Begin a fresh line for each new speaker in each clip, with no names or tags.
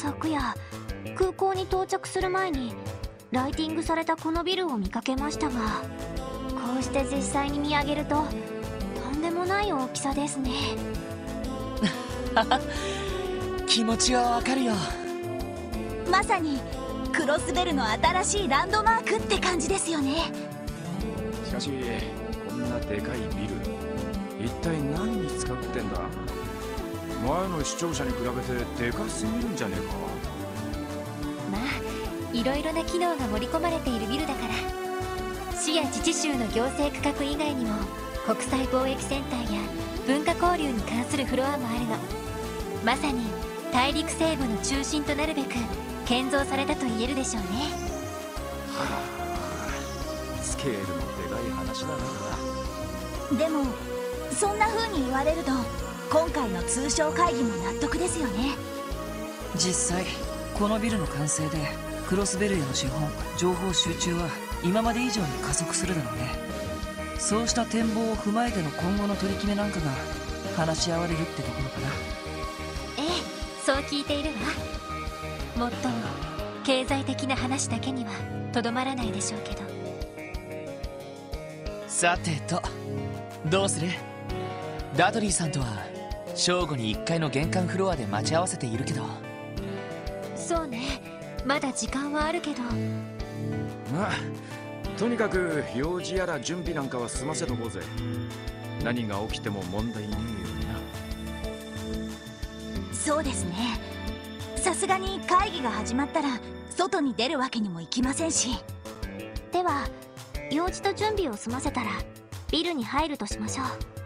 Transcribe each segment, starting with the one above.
昨夜空港に到着する前にライティングされたこのビルを見かけましたが、こうして実際に見上げるととんでもない大きさですね。
気持ちはわかるよ。
まさにクロスベルの新しいランドマークって感じですよね。
しかしこんなでかいビル、一体何に使うってんだ。前の視聴者に比べてでかすぎるんじゃねえか。
まあいろいろな機能が盛り込まれているビルだから。市や自治州の行政区画以外にも国際貿易センターや文化交流に関するフロアもあるの。まさに大陸西部の中心となるべく建造されたと言えるでしょうね。
はあ、スケールのでかい話だな。
でもそんな風に言われると今回の通商会議も納得ですよね。
実際このビルの完成でクロスベルへの資本情報集中は今まで以上に加速するだろうね。そうした展望を踏まえての今後の取り決めなんかが話し合われるってところかな。
ええ、そう聞いているわ。もっとも経済的な話だけにはとどまらないでしょうけど。
さてとどうする？ダドリーさんとは正午に1階の玄関フロアで待ち合わせているけど。
そうね、まだ時間はあるけど。
まあとにかく用事やら準備なんかは済ませとこうぜ。何が起きても問題ねえようにな。
そうですね。さすがに会議が始まったら外に出るわけにもいきませんし。
では用事と準備を済ませたらビルに入るとしましょう。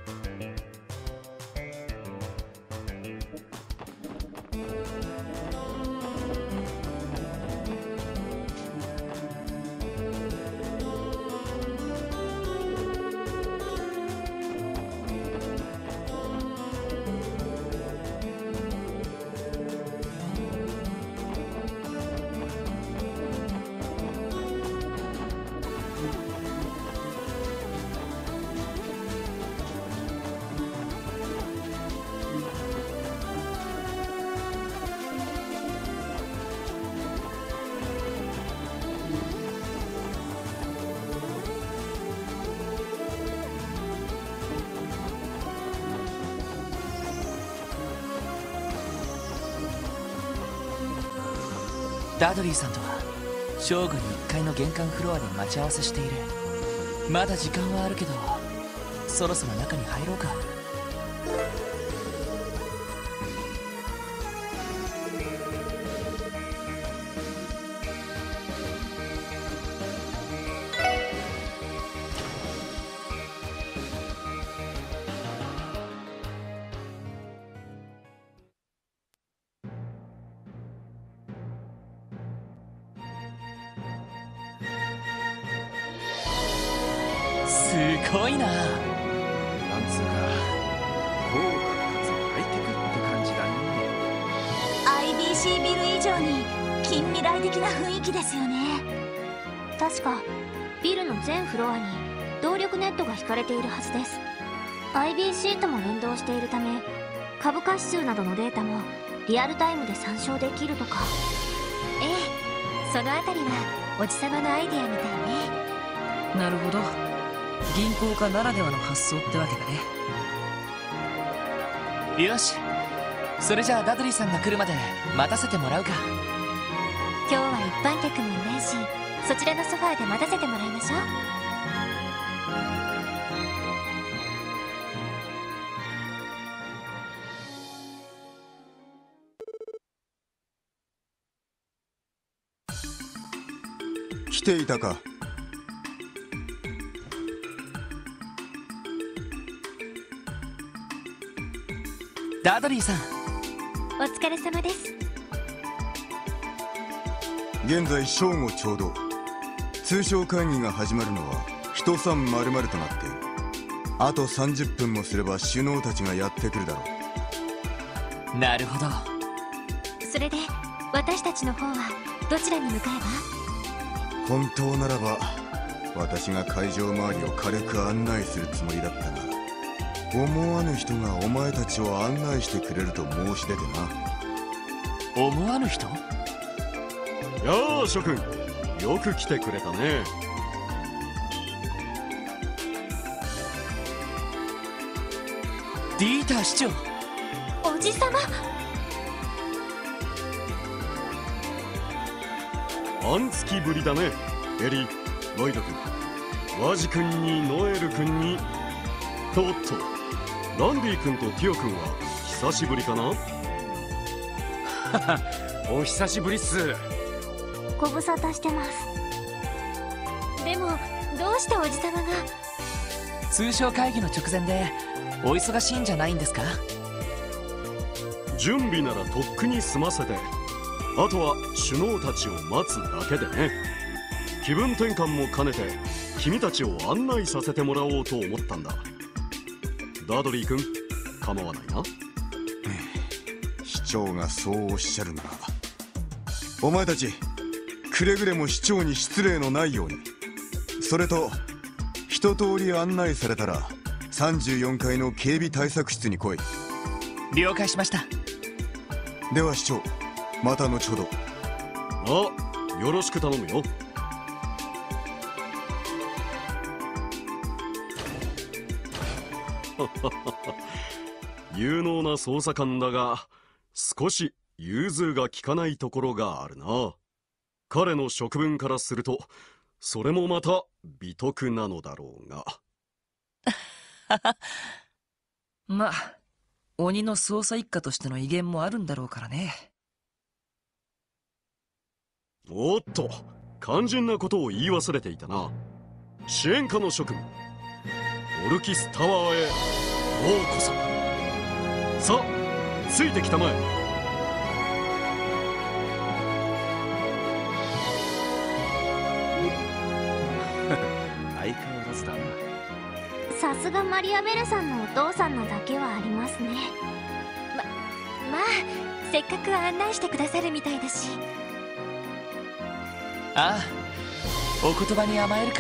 ダドリーさんとは正午に1階の玄関フロアで待ち合わせしている。まだ時間はあるけどそろそろ中に入ろうか。すごいな。
なんつうか豪華かつハイテクって感じだね。
IBC ビル以上に近未来的な雰囲気ですよね。
確かビルの全フロアに動力ネットが引かれているはずです。 IBC とも連動しているため株価指数などのデータもリアルタイムで参照できるとか。
ええ、そのあたりはおじさまのアイデアみたいね。
なるほど、銀行家ならではの発想ってわけだね。よし、それじゃあダドリーさんが来るまで待たせてもらうか。
今日は一般客もいないし、そちらのソファーで待たせてもらいましょう。
来ていたか。
ダドリーさん、
お疲れ様です。
現在正午ちょうど。通商会議が始まるのは人さん丸々となっている。あと30分もすれば首脳たちがやってくるだろ
う。なるほど。
それで私たちの方はどちらに向かえば？
本当ならば私が会場周りを軽く案内するつもりだったが、思わぬ人がお前たちを案内してくれると申し出てな。
思わぬ人？
やあ諸君、よく来てくれたね。
ディーター市長。
おじさま。
半月ぶりだね。エリー、ロイド君、ワジ君にノエル君に、おっとランディ君とティオ君は久しぶりかな。
お久しぶりっす。
ご無沙汰してます。
でもどうしておじさまが？
通商会議の直前でお忙しいんじゃないんですか？
準備ならとっくに済ませて、あとは首脳たちを待つだけでね。気分転換も兼ねて君たちを案内させてもらおうと思ったんだ。ダドリー君、構わないな。
市長がそうおっしゃるなら、お前たちくれぐれも市長に失礼のないように。それと一通り案内されたら34階の警備対策室に来い。
了解しました。
では市長、また後ほど。
あ、よろしく頼むよ。有能な捜査官だが少し融通が利かないところがあるな。彼の職分からするとそれもまた美徳なのだろうが。
まあ鬼の捜査一課としての威厳もあるんだろうからね。
おっと、肝心なことを言い忘れていたな。支援課の諸君、オルキスタワーへようこそ。さあ、ついてきたまえ。
相変わらずだな。
さすがマリアベルさんのお父さんなだけはありますね。
まあせっかく案内してくださるみたいだし。
ああ、お言葉に甘えるか。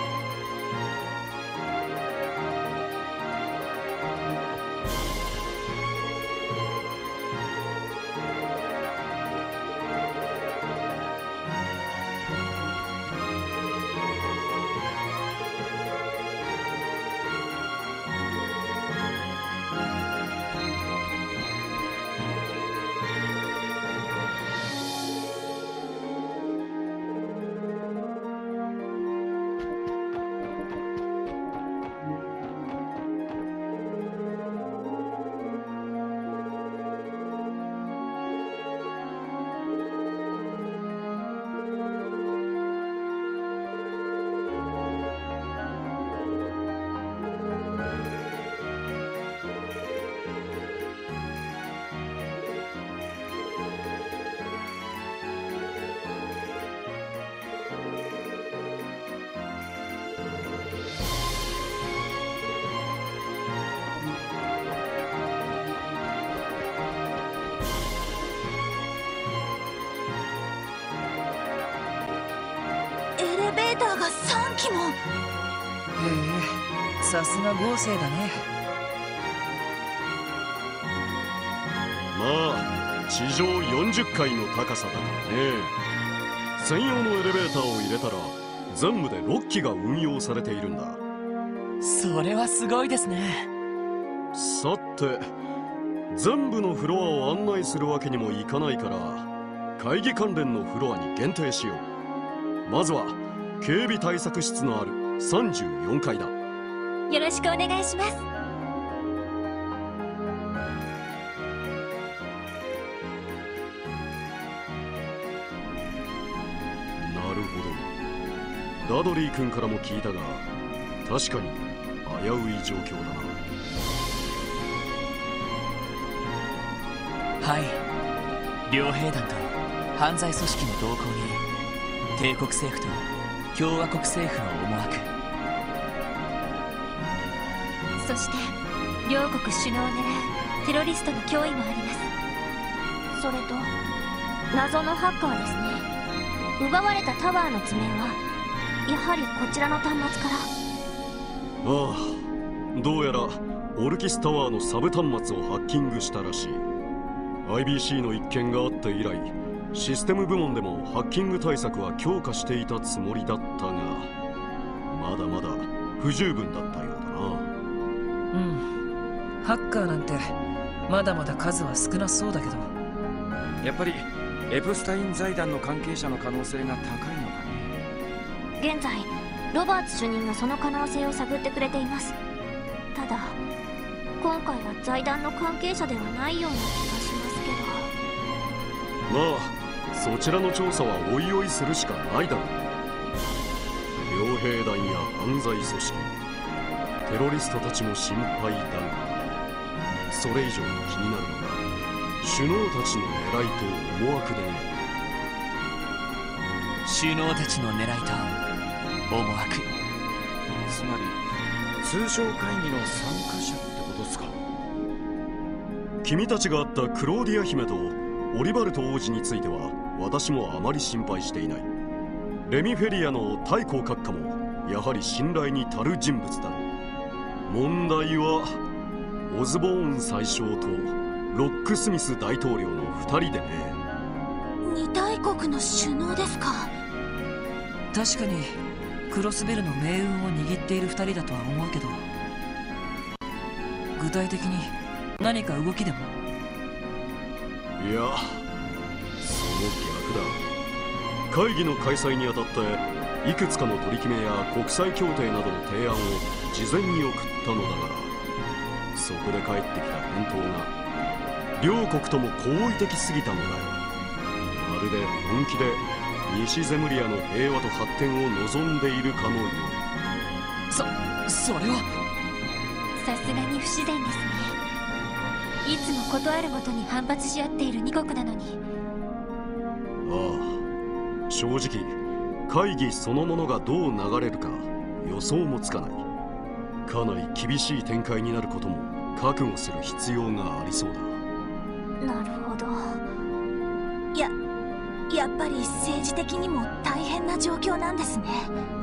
エレベーターが3機も。
へえ、さすが豪勢だね。
まあ地上40階の高さだからね。専用のエレベーターを入れたら全部で6機が運用されているんだ。
それはすごいですね。
さて、全部のフロアを案内するわけにもいかないから会議関連のフロアに限定しよう。まずは警備対策室のある34階だ。
よろしくお願いします。
なるほど。ダドリー君からも聞いたが確かに危うい状況だな。
はい、両兵団と犯罪組織の動向に帝国政府と共和国政府の思惑、
そして両国首脳を狙うテロリストの脅威もあります。
それと謎のハッカーですね。奪われたタワーの図面はやはりこちらの端末から。
ああ、どうやらオルキスタワーのサブ端末をハッキングしたらしい。 IBC の一件があって以来、システム部門でもハッキング対策は強化していたつもりだったが、まだまだ不十分だったようだな。
うん、ハッカーなんてまだまだ数は少なそうだけど、
やっぱりエプスタイン財団の関係者の可能性が高いのかね。
現在ロバーツ主任がその可能性を探ってくれています。ただ今回は財団の関係者ではないような気がしますけど。
まあそちらの調査はおいおいするしかないだろう。傭兵団や犯罪組織、テロリストたちも心配だが、それ以上に気になるのが首脳たちの狙いと思惑でね。
首脳たちの狙いと思惑、
つまり通商会議の参加者ってことですか。
君たちが会ったクローディア姫とオリバルト王子については私もあまり心配していない。レミフェリアの太閤閣下もやはり信頼に足る人物だろう。問題はオズボーン宰相とロックスミス大統領の2人でね。
二大国の首脳ですか。
確かにクロスベルの命運を握っている2人だとは思うけど、具体的に何か動きでも。
いや、その逆だ。会議の開催にあたっていくつかの取り決めや国際協定などの提案を事前に送ったのだから、そこで返ってきた返答が両国とも好意的すぎたのだよ。まるで本気で西ゼムリアの平和と発展を望んでいるかのよう。
それは
さすがに不自然ですね。いつもことあるごとに反発し合っている2国なのに。
ああ、正直会議そのものがどう流れるか予想もつかない。かなり厳しい展開になることも覚悟する必要がありそうだ。
なるほど。
やっぱり政治的にも大変な状況なんですね。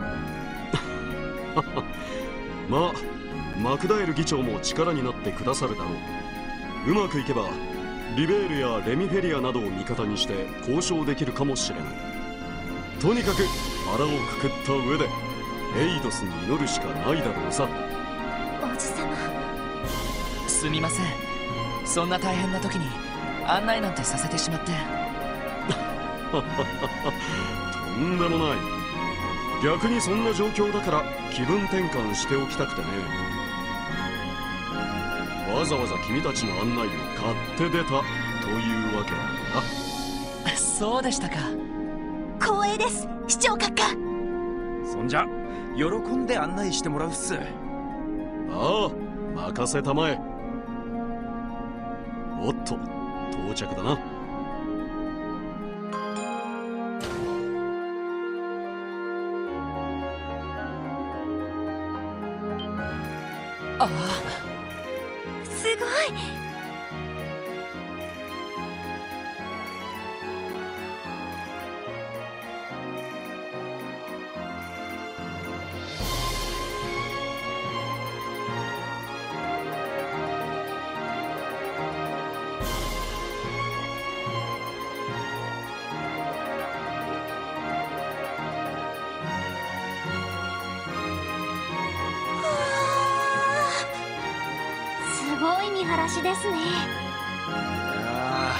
まあマクダエル議長も力になってくださるだろう。うまくいけばリベールやレミフェリアなどを味方にして交渉できるかもしれない。とにかく腹をくくった上でエイドスに祈るしかないだろうさ。
王子様、
すみません、そんな大変な時に案内なんてさせてしまって。
とんでもない。逆にそんな状況だから気分転換しておきたくてね。わざわざ君たちの案内を買って出たというわけだな。
そうでしたか。
光栄です、市長閣下。
そんじゃ喜んで案内してもらうっす。
ああ、任せたまえ。おっと、到着だな。
ああ、
すごい。
すごい見晴らしですね。
ああ、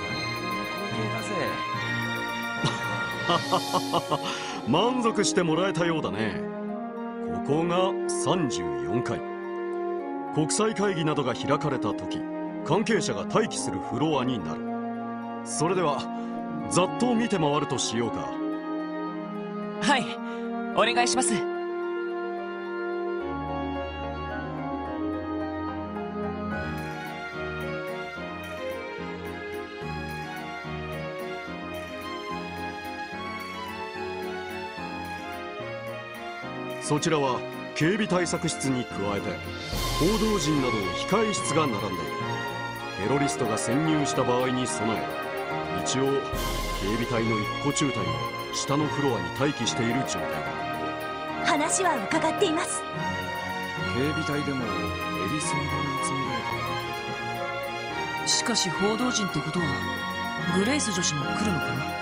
最高の光景だぜ。
満足してもらえたようだね。ここが34階。国際会議などが開かれた時、関係者が待機するフロアになる。それではざっと見て回るとしようか。
はい、お願いします。
そちらは警備対策室に加えて報道陣など控え室が並んでいる。テロリストが潜入した場合に備え、一応警備隊の一個中隊も下のフロアに待機している状態だ。
話は伺っています。
警備隊でもエリス村に集められ
しかし報道陣ってことはグレイス女子も来るのかな。
まあ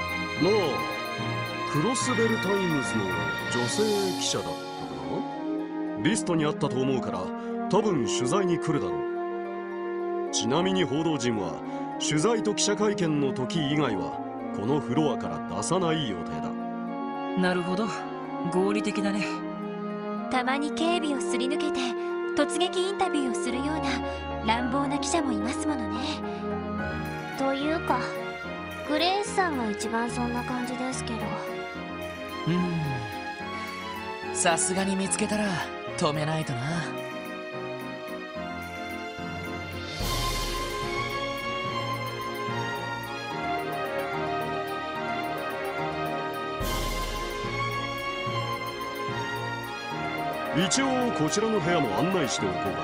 クロスベルタイムズの女性記者だったかな。リストにあったと思うから多分取材に来るだろう。ちなみに報道陣は取材と記者会見の時以外はこのフロアから出さない予定だ。
なるほど、合理的だね。
たまに警備をすり抜けて突撃インタビューをするような乱暴な記者もいますものね。
というかグレイスさんが一番そんな感じですけど。
さすがに見つけたら止めないとな。
一応こちらの部屋も案内しておこうか。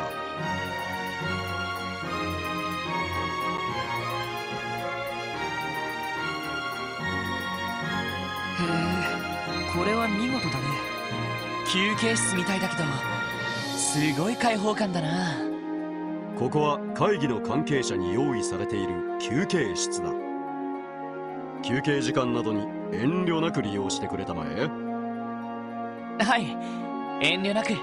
へえ、これは見事だね。
休憩室みたいだけどすごい開放感だな。
ここは会議の関係者に用意されている休憩室だ。休憩時間などに遠慮なく利用してくれたまえ。
はい、遠慮なく。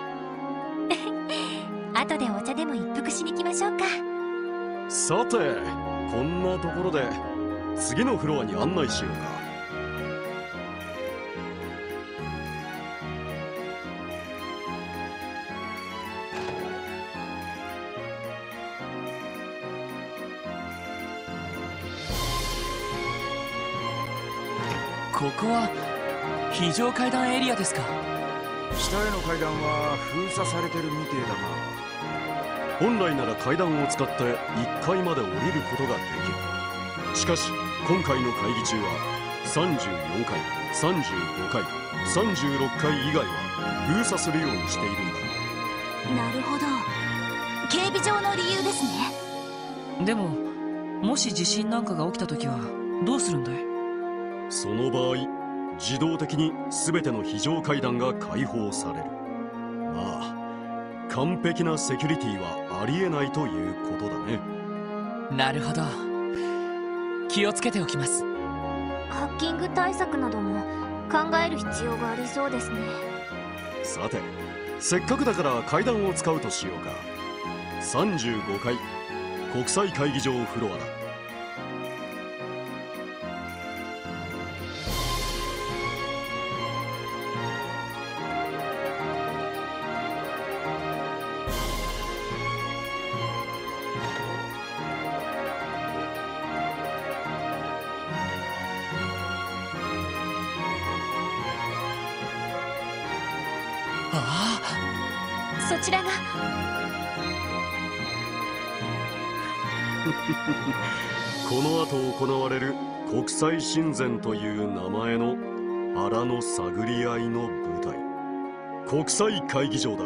後でお茶でも一服しに行きましょうか。
さてこんなところで次のフロアに案内しようか。
ここは非常階段エリアですか。
下への階段は封鎖されてるみてえだが、
本来なら階段を使って1階まで降りることができる。しかし今回の会議中は34階、35階、36階以外は封鎖するようにしているんだ。
なるほど、警備上の理由ですね。
でももし地震なんかが起きた時はどうするんだい。
その場合自動的に全ての非常階段が開放される。まあ完璧なセキュリティはありえないということだね。
なるほど、気をつけておきます。
ハッキング対策なども考える必要がありそうですね。
さてせっかくだから階段を使うとしようか。35階国際会議場フロアだ。
そちらが
この後行われる国際親善という名前の腹の探り合いの舞台、国際会議場だ。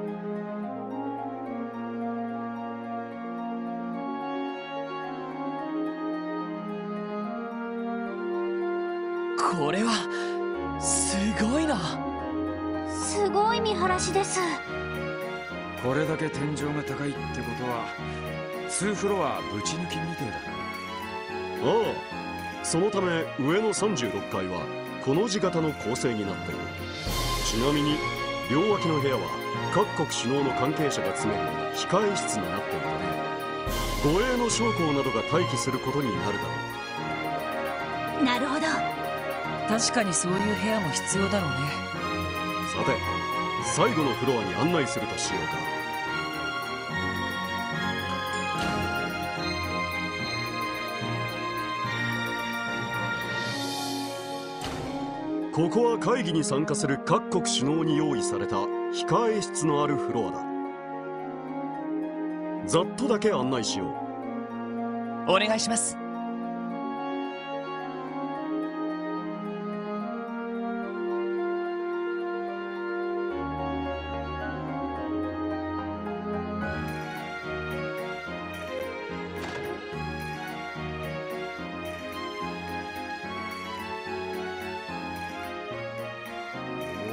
これはすごいな。
すごい見晴らしです。
これだけ天井が高いってことは2フロアぶち抜きみてえだ。
ああ、そのため上の36階はこの字型の構成になっている。ちなみに両脇の部屋は各国首脳の関係者が詰める控え室になっていてね、護衛の将校などが待機することになるだろ
う。なるほど、
確かにそういう部屋も必要だろうね。
さて最後のフロアに案内するとしようか。ここは会議に参加する各国首脳に用意された控え室のあるフロアだ。ざっとだけ案内しよ
う。お願いします。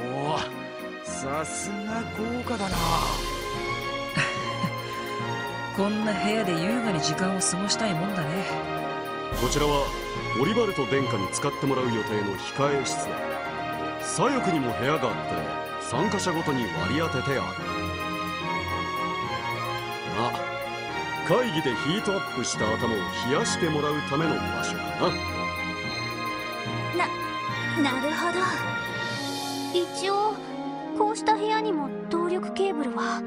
さすが豪華だな。
こんな部屋で優雅に時間を過ごしたいもんだね。
こちらはオリバルト殿下に使ってもらう予定の控え室だ。左翼にも部屋があって参加者ごとに割り当ててある。会議でヒートアップした頭を冷やしてもらうための場所か
な。なるほど。
一応こうした部屋にも動力ケーブルは。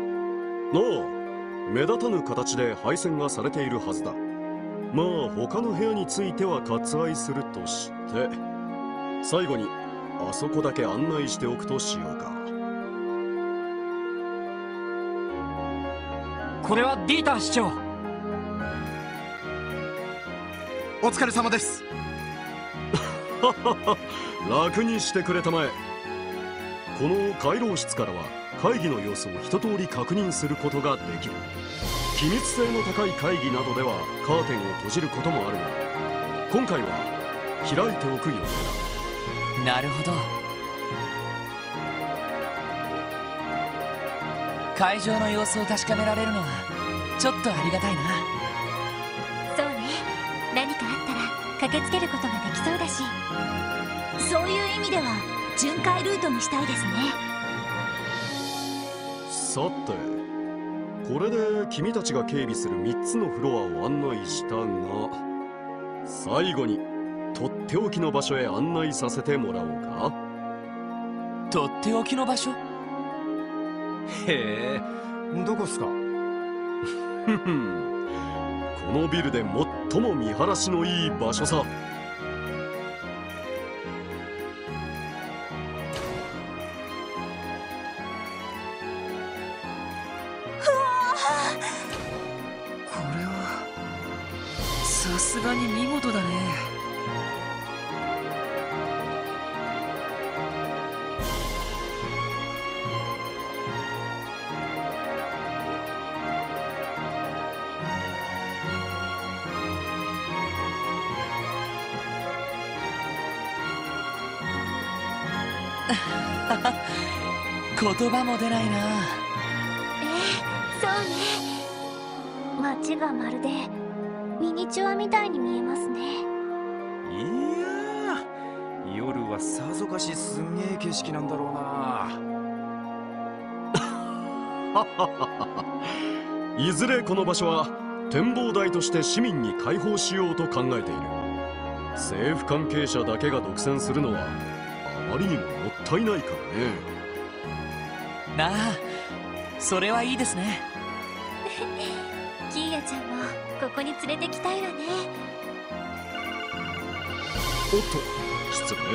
目立たぬ形で配線がされているはずだ。まあ他の部屋については割愛するとして、最後にあそこだけ案内しておくとしようか。
これはディーター市長。
お疲れ様です。
楽にしてくれたまえ。この回廊室からは会議の様子を一通り確認することができる。機密性の高い会議などではカーテンを閉じることもあるが、今回は開いておく予定
だ。なるほど。会場の様子を確かめられるのはちょっとありがたいな。
そうね、何かあったら駆けつけることができそうだし。
そういう意味では巡回ルートにしたいですね。
さて、これで君たちが警備する3つのフロアを案内したが、最後にとっておきの場所へ案内させてもらおうか。
とっておきの場所？
へえ、どこっすか？
このビルで最も見晴らしのいい場所さ。
さすがに見事だね。
言葉も出ないな。
そうね。街がまるでミニチュアみたいに見えますね。
いやー、夜はさぞかしすんげえ景色なんだろうな。
いずれこの場所は展望台として市民に開放しようと考えている。政府関係者だけが独占するのはあまりにももったいないからね。
なあ、それはいいですね。
キーヤちゃんもここに連れてきたいわね。
おっと、失礼。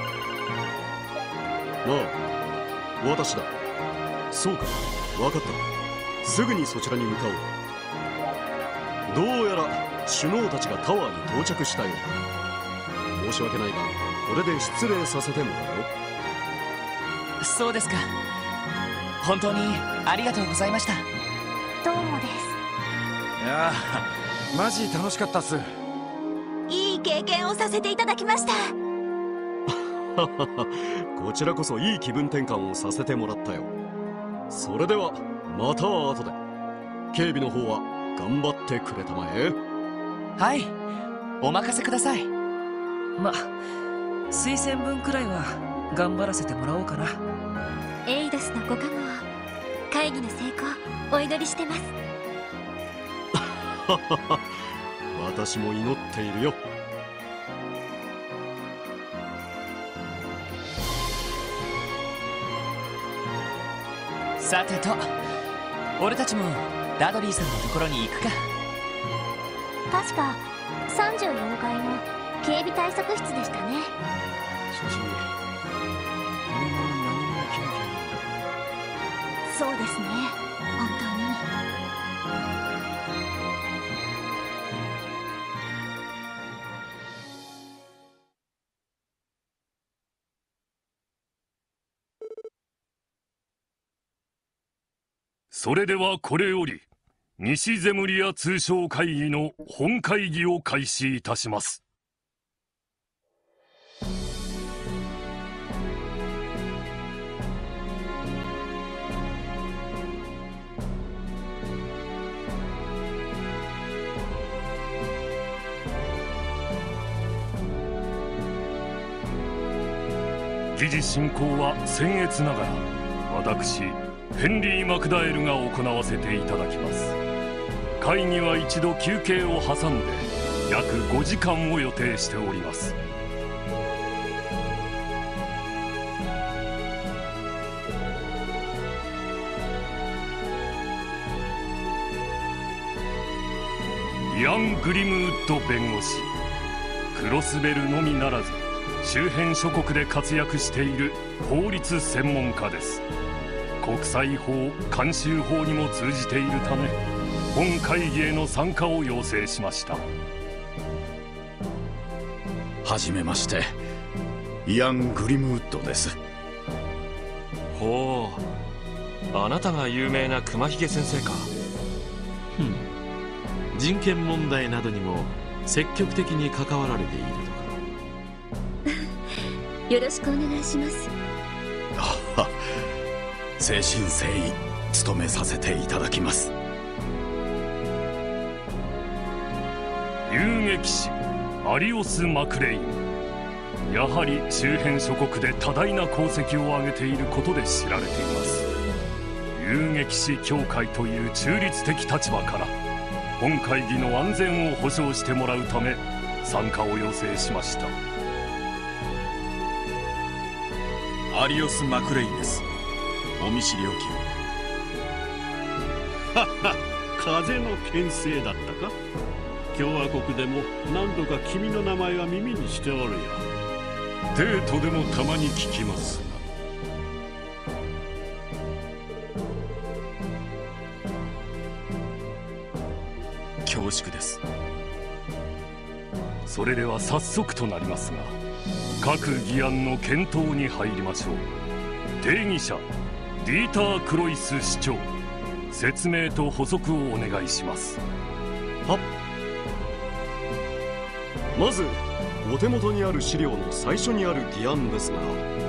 まあ、私だ。そうか、分かった。すぐにそちらに向かおう。どうやら首脳たちがタワーに到着したようだ。申し訳ないが、これで失礼させてもらうよ。
そうですか。本当にありがとうございました。
どうもです。
いやー、マジ楽しかったっす。
いい経験をさせていただきました。
こちらこそいい気分転換をさせてもらったよ。それではまた後で。警備の方は頑張ってくれたまえ。
はい、お任せください。
ま、推薦文くらいは頑張らせてもらおうかな。
エイドスのご加護を、会議の成功お祈りしてます。
私も祈っているよ。
さてと、俺たちもダドリーさんのところに行くか。
確か34階の警備対策室でしたね。
しかし、このまま何も起きなきゃいいんだ。
そうですね、本当に。
それではこれより西ゼムリア通商会議の本会議を開始いたします。 議事進行は僭越ながら私ヘンリー・マクダエルが行わせていただきます。会議は一度休憩を挟んで約5時間を予定しております。イアン・グリムウッド弁護士、クロスベルのみならず周辺諸国で活躍している法律専門家です。国際法慣習法にも通じているため本会議への参加を要請しました。
はじめまして、イアン・グリムウッドです。
ほう、あなたが有名な熊ひげ先生か。
人権問題などにも積極的に関わられているとか。
よろしくお願いします。
誠心誠意務めさせていただきます。
遊撃士アリオス・マクレイン、やはり周辺諸国で多大な功績を上げていることで知られています。遊撃士協会という中立的立場から本会議の安全を保障してもらうため参加を要請しました。
アリオス・マクレインです。お見知りおきを。
はは、風の牽制だったか。共和国でも何度か君の名前は耳にしておるよ。
デートでもたまに聞きます
が。恐縮です。
それでは早速となりますが、各議案の検討に入りましょう。定議者ディーター・クロイス市長、説明と補足をお願いします。
はっ。まずお手元にある資料の最初にある議案ですが、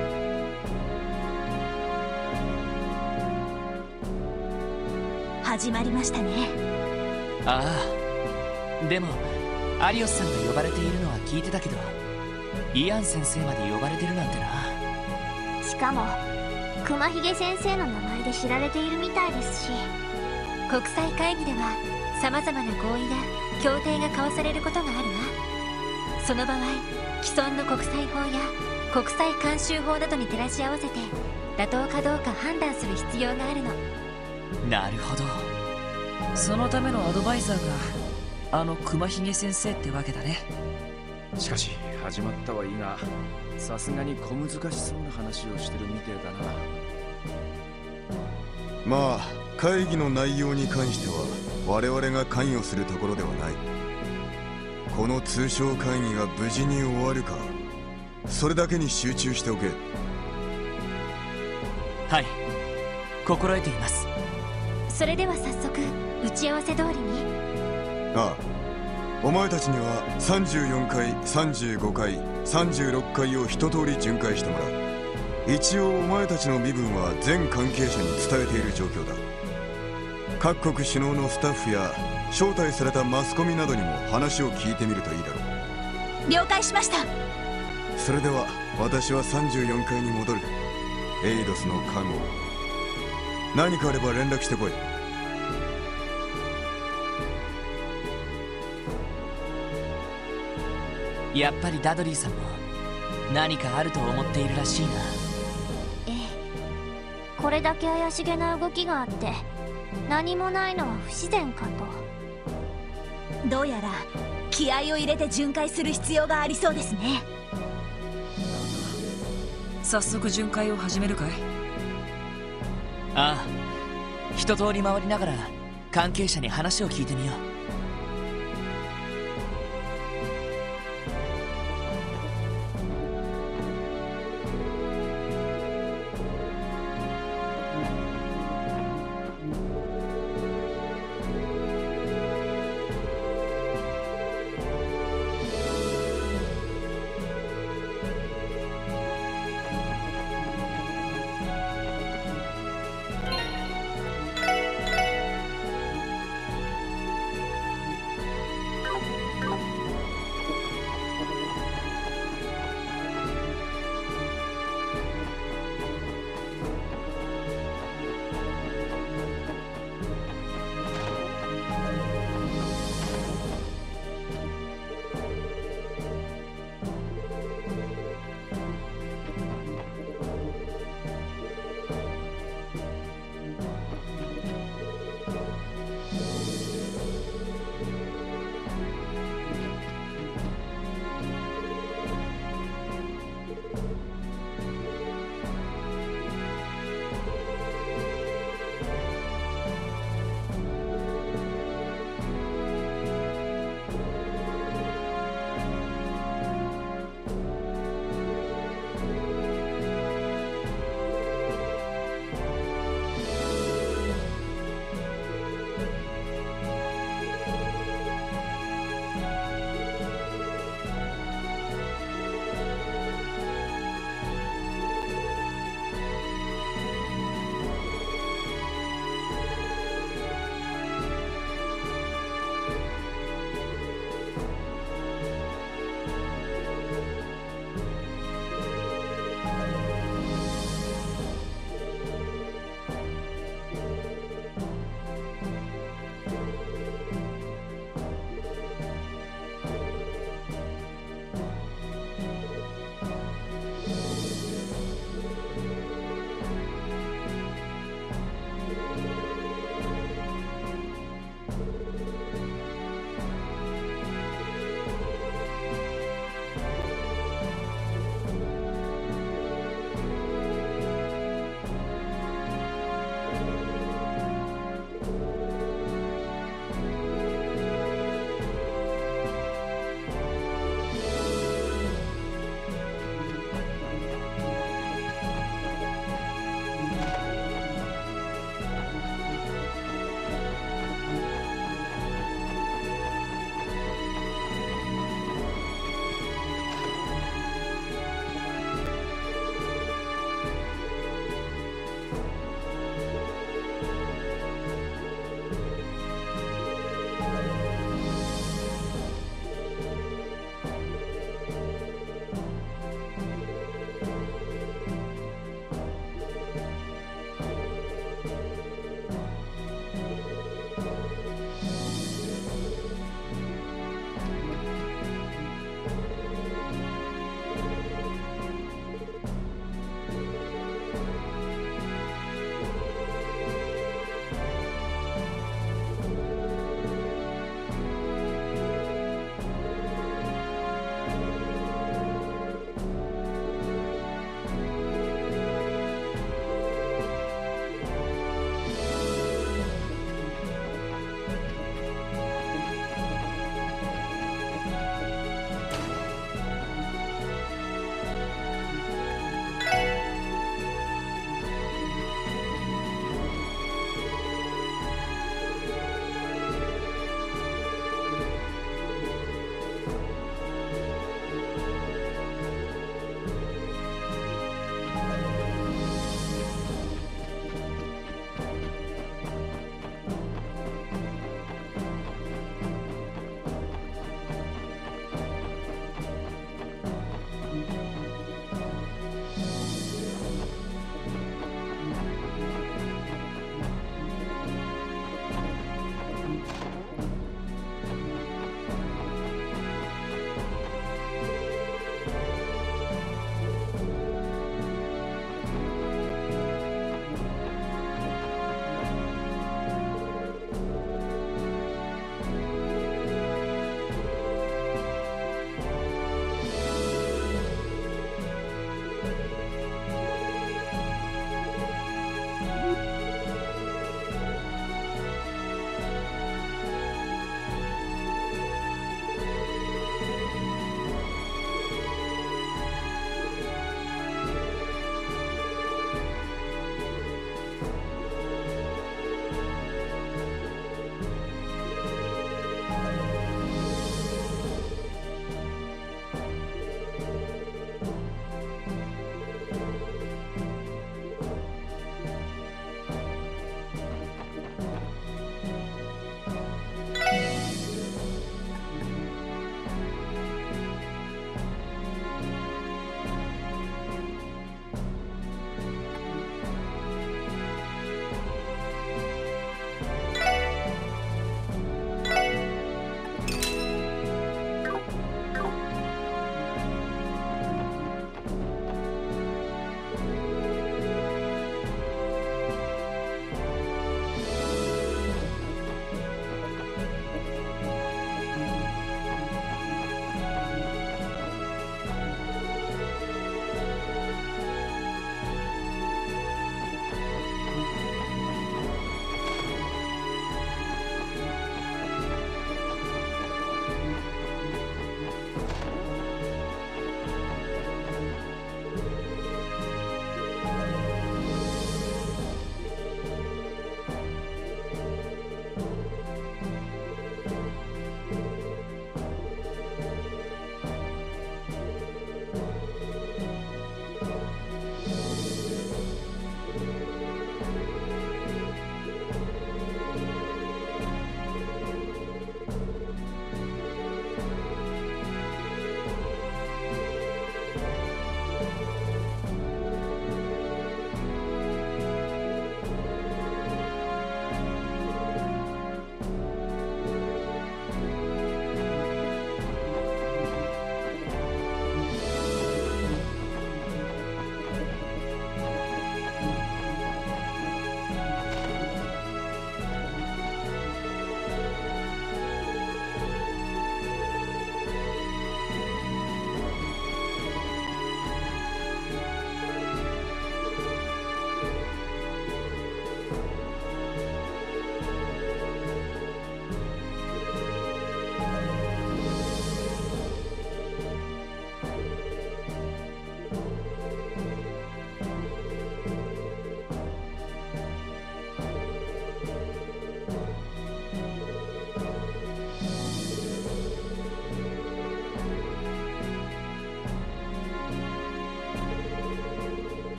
始まりましたね。
ああ、でもアリオスさんが呼ばれているのは聞いてたけど、イアン先生まで呼ばれてるなんてな。
しかも熊ひげ先生の名前で知られているみたいですし、
国際会議では様々な合意や協定が交わされることがあるわ。その場合、既存の国際法や国際慣習法などに照らし合わせて妥当かどうか判断する必要があるの。
なるほど。そのためのアドバイザーがあの熊ひげ先生ってわけだね。
しかし始まったはいいが、さすがに小難しそうな話をしてるみてえだな。
まあ会議の内容に関しては我々が関与するところではない。この通商会議が無事に終わるか、それだけに集中しておけ。
はい、心得ています。
それでは早速打ち合わせ通りに。
ああ、お前たちには34回、35回、36回を一通り巡回してもらう。一応お前たちの身分は全関係者に伝えている状況だ。各国首脳のスタッフや招待されたマスコミなどにも話を聞いてみるといいだろ
う。了解しました。
それでは私は34階に戻る。エイドスの加護、何かあれば連絡してこい。
やっぱりダドリーさんも何かあると思っているらしいな。
ええ、これだけ怪しげな動きがあって何もないのは不自然かと。
どうやら気合を入れて巡回する必要がありそうですね。
早速巡回を始めるかい？
ああ、一通り回りながら関係者に話を聞いてみよう。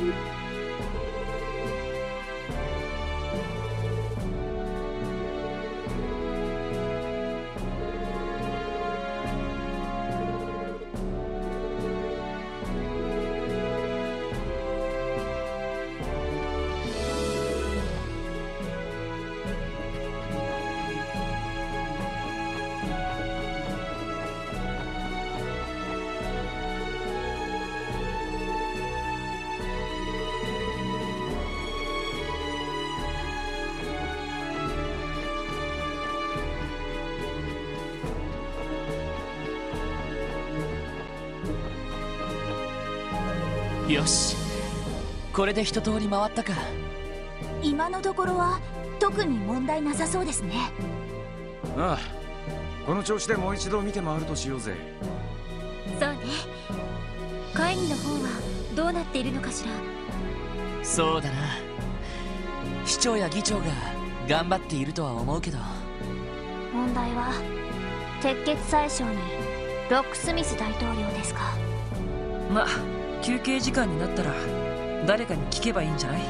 よし、これで一通り回ったか。
今のところは特に問題なさそうですね。
ああ、この調子でもう一度見て回るとしようぜ。
そうね。会議の方はどうなっているのかしら。
そうだな、市長や議長が頑張っているとは思うけど。
問題は鉄血宰相にロックスミス大統領ですか。
ま、休憩時間になったら誰かに聞けばいいんじゃない？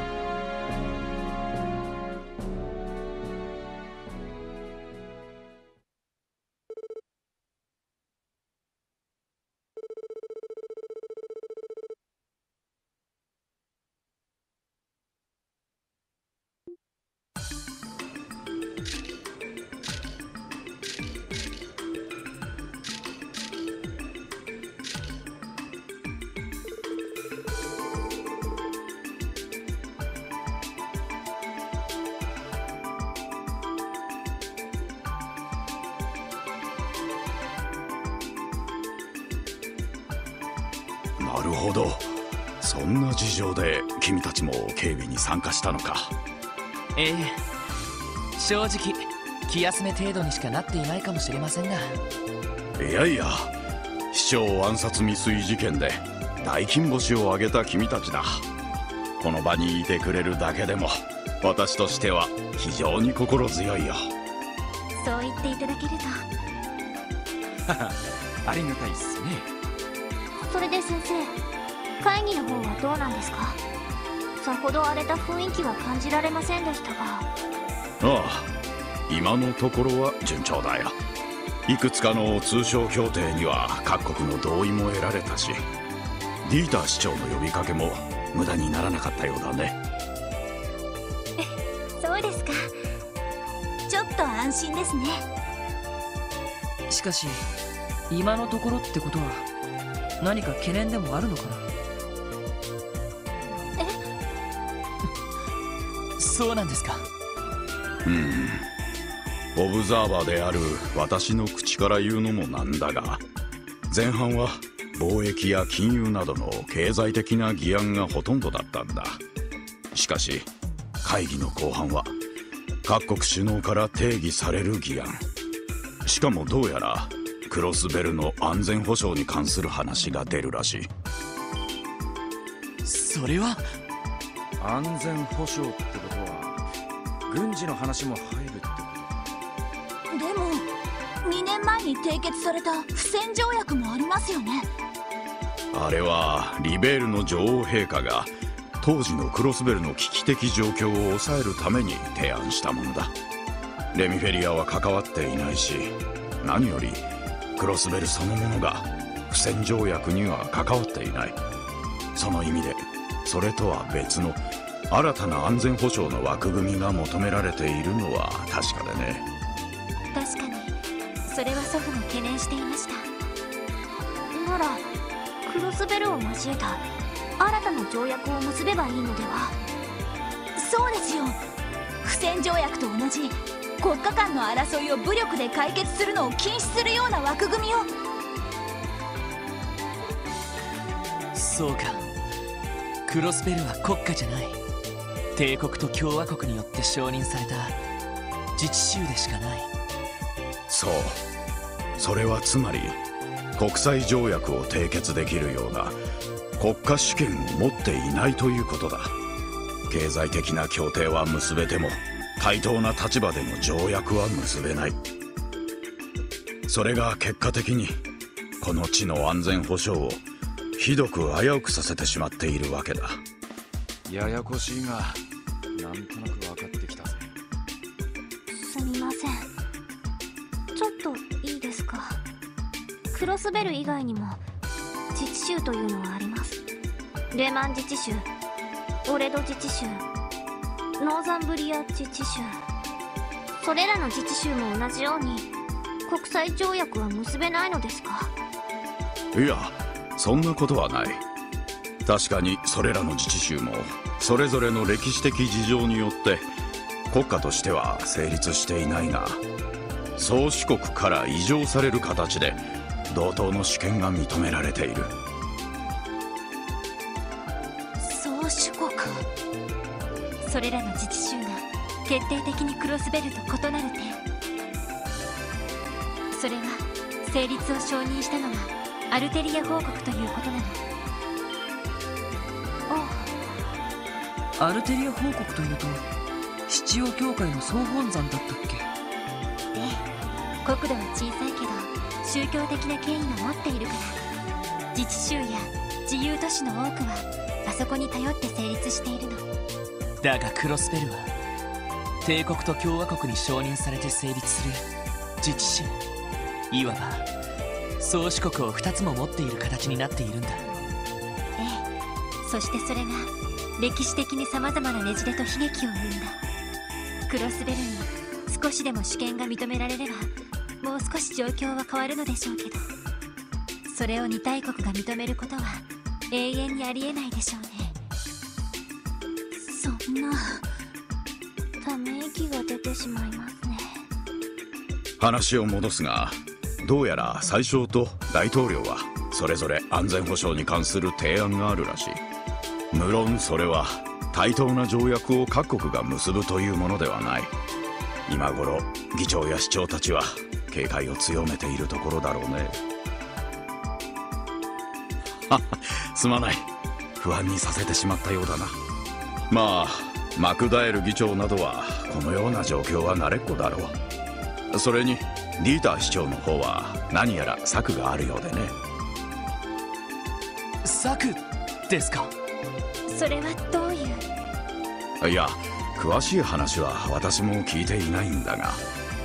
なるほど、そんな事情で君たちも警備に参加したのか。
ええ、正直気休め程度にしかなっていないかもしれませんが。
いやいや、市長暗殺未遂事件で大金星を挙げた君たちだ。この場にいてくれるだけでも私としては非常に心強いよ。
そう言っていただけると
ありがたいっすね。
それで先生、会議の方はどうなんですか？さほど荒れた雰囲気は感じられませんでしたが。
ああ、今のところは順調だよ。いくつかの通商協定には各国の同意も得られたし、ディーター市長の呼びかけも無駄にならなかったようだね。
そうですか。
ちょっと安心ですね。
しかし今のところってことは何か懸念でもあるのかな？
そうなんですか。
オブザーバーである私の口から言うのもなんだが、前半は貿易や金融などの経済的な議案がほとんどだったんだ。しかし会議の後半は各国首脳から定義される議案、しかもどうやらクロスベルの安全保障に関する話が出るらしい。
それは
安全保障ってことは軍事の話も入るってことか。
でも2年前に締結された不戦条約もありますよね。
あれはリベールの女王陛下が当時のクロスベルの危機的状況を抑えるために提案したものだ。レミフェリアは関わっていないし、何よりクロスベルそのものが不戦条約には関わっていない。その意味でそれとは別の新たな安全保障の枠組みが求められているのは確かでね。
確かにそれは祖父も懸念していました。
ならクロスベルを交えた新たな条約を結べばいいのでは？
そうですよ。不戦条約と同じ国家間の争いを武力で解決するのを禁止するような枠組みを。
そうか、クロスベルは国家じゃない、帝国と共和国によって承認された自治州でしかない。
そう、それはつまり国際条約を締結できるような国家主権を持っていないということだ。経済的な協定は結べても対等な立場での条約は結べない。それが結果的にこの地の安全保障をひどく危うくさせてしまっているわけだ。
ややこしいがなんとなく分かってきたぜ。
すみません。ちょっといいですか。クロスベル以外にも自治州というのはあります。レマン自治州、オレド自治州、ノーザンブリア自治州。それらの自治州も同じように国際条約は結べないのですか？
いや、そんなことはない。確かにそれらの自治州もそれぞれの歴史的事情によって国家としては成立していないが、宗主国から移譲される形で同等の主権が認められている。
宗主国。
それらの自治州が決定的にクロスベルと異なる点、それは成立を承認したのがアルテリア王国ということなの。
アルテリア王国というと七王教会の総本山だったっけ？
ええ、国土は小さいけど宗教的な権威が持っているから、自治州や自由都市の多くはあそこに頼って成立しているの。
だがクロスベルは帝国と共和国に承認されて成立する自治州、いわば宗主国を2つも持っている形になっているんだ。
ええ、そしてそれが歴史的にさまざまなねじれと悲劇を生んだ。クロスベルに少しでも主権が認められればもう少し状況は変わるのでしょうけど、それを二大国が認めることは永遠にありえないでしょうね。
そんな、ため息が出てしまいますね。
話を戻すが、どうやら宰相と大統領はそれぞれ安全保障に関する提案があるらしい。無論それは対等な条約を各国が結ぶというものではない。今頃議長や市長たちは警戒を強めているところだろうね。すまない、不安にさせてしまったようだな。まあマクダエル議長などはこのような状況は慣れっこだろう。それにディーター市長の方は何やら策があるようでね。
策ですか？
それはどういう？
いや、詳しい話は私も聞いていないんだが。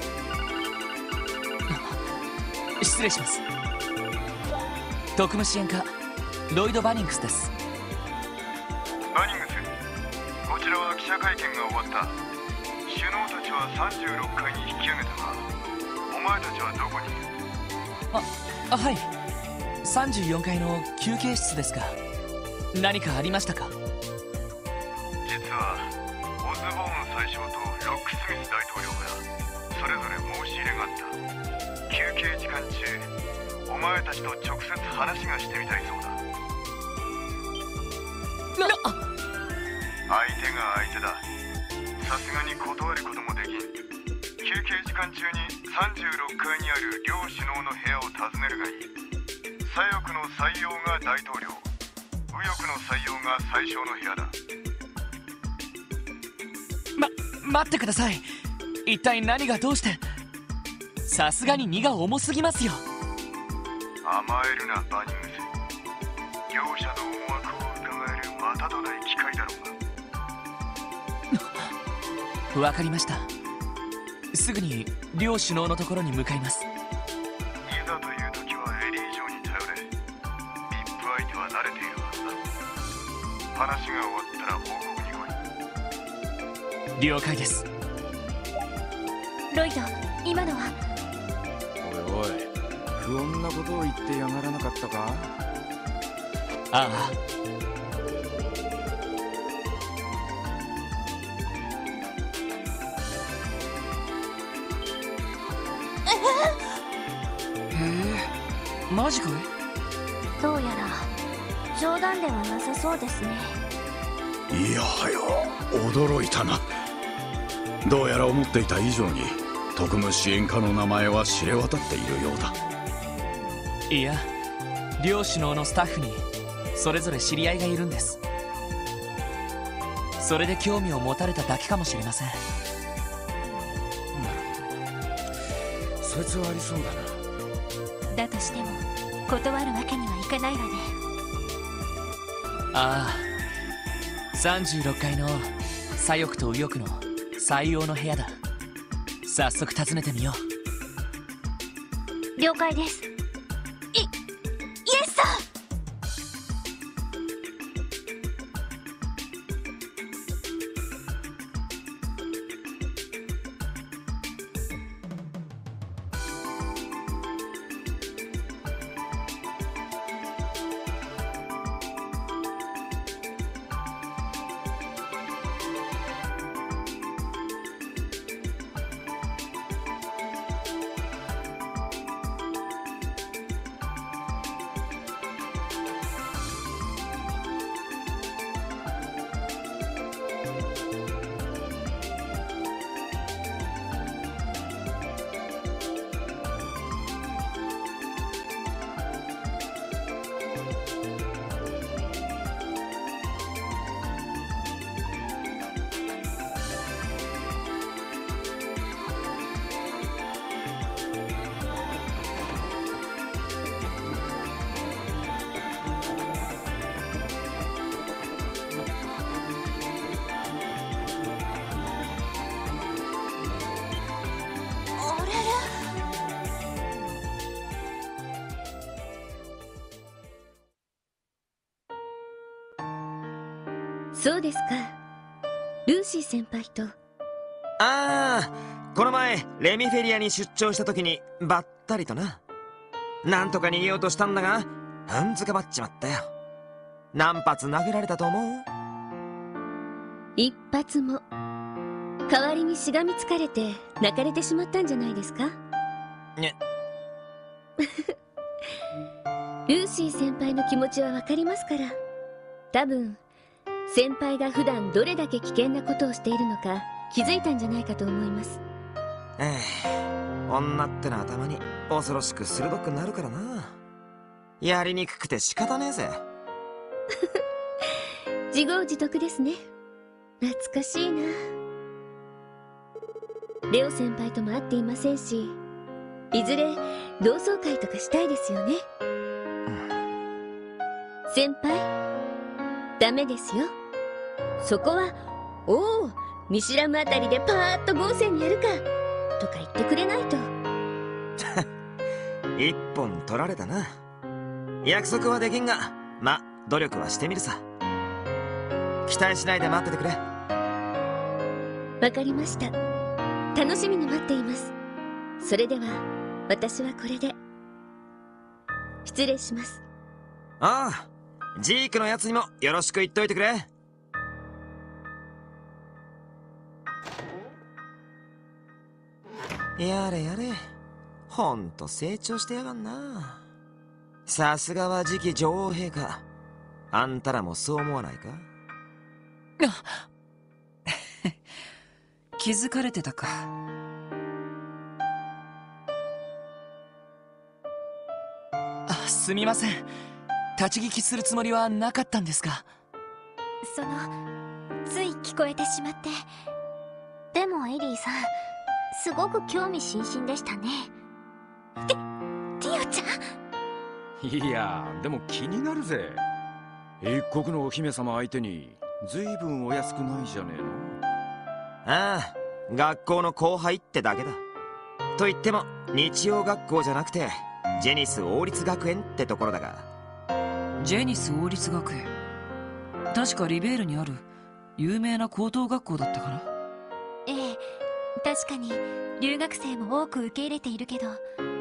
失礼します。特務支援課ロイド・バニングスです。
バニングス、こちらは記者会見が終わった。首脳たちは36階に引き上げたが、お前たちはどこにいる？
はい、34階の休憩室ですが、何かありましたか？
実はオズボーン宰相とロックスミス大統領からそれぞれ申し入れがあった。休憩時間中、お前たちと直接話がしてみたいそうだ。相手が相手だ。さすがに断ることもできん。休憩時間中に36階にある両首脳の部屋を訪ねるがいい。左翼の採用が大統領、右翼の採用が宰相の部屋だ。
待ってください。一体何がどうして？さすがに荷が重すぎますよ。
甘えるなバニングス。両者の思惑を伺えるまたとない機会だろうが。
わかりました。すぐに両首脳のところに向かいます。
いざという時はエリー城に頼れ。ビップ相手は慣れているはずだ。話が終わったら報告に来い。
了解です。
ロイド、今のは？
おいおい、不穏なことを言ってやがらなかったか？
ああ。マジかい？
どうやら冗談ではなさそうですね。
いやはや、驚いたな。どうやら思っていた以上に特務支援課の名前は知れ渡っているようだ。
いや、両首脳のスタッフにそれぞれ知り合いがいるんです。それで興味を持たれただけかもしれません。
なるほど、そいつはありそうだな。
だとしても断るわけにはいかないわね。
ああ、 36階の左翼と右翼の最陽の部屋だ。早速訪ねてみよ
了解です。
イエスさん。
そうですか。ルーシー先輩と。
この前レミフェリアに出張した時にばったりとな。なんとか逃げようとしたんだがうんずかばっちまったよ。何発投げられたと思う？
一発も。代わりにしがみつかれて泣かれてしまったんじゃないですか？
ね。
ルーシー先輩の気持ちはわかりますから。多分先輩が普段どれだけ危険なことをしているのか気づいたんじゃないかと思います。
女ってのはたまに恐ろしく鋭くなるからな。やりにくくて仕方ねえぜ。
自業自得ですね。懐かしいな。レオ先輩とも会っていませんし、いずれ同窓会とかしたいですよね。先輩、ダメですよ。そこは「おお、見知らぬあたりでパーッと豪勢にやるか」とか言ってくれないと。
一本取られたな。約束はできんが、ま、努力はしてみるさ。期待しないで待っててくれ。
わかりました。楽しみに待っています。それでは私はこれで失礼します。
ああ、ジークのやつにもよろしく言っといてくれ。やれやれ、ほんと成長してやがんな。さすがは次期女王陛下。あんたらもそう思わないか？
気づかれてたか。
すみません。立ち聞きするつもりはなかったんですが。
つい聞こえてしまって。
でもエリーさん、すごく興味津々でしたね。
ティオちゃん。
いや、でも気になるぜ。一国のお姫様相手に随分お安くないじゃねえの。
ああ、学校の後輩ってだけだ。と言っても日曜学校じゃなくてジェニス王立学園ってところだが。
ジェニス王立学園、確かリベールにある有名な高等学校だったかな。
ええ、確かに留学生も多く受け入れているけど。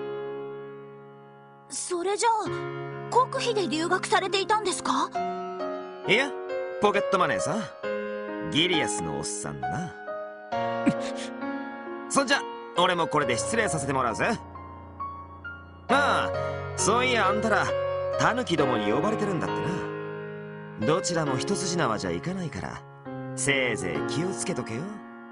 それじゃあ国費で留学されていたんですか？
いや、ポケットマネーさ。ギリアスのおっさんだな。そんじゃ俺もこれで失礼させてもらうぜ。ああ、そういやあんたらタヌキどもに呼ばれてるんだってな。どちらも一筋縄じゃいかないからせいぜい気をつけとけよ。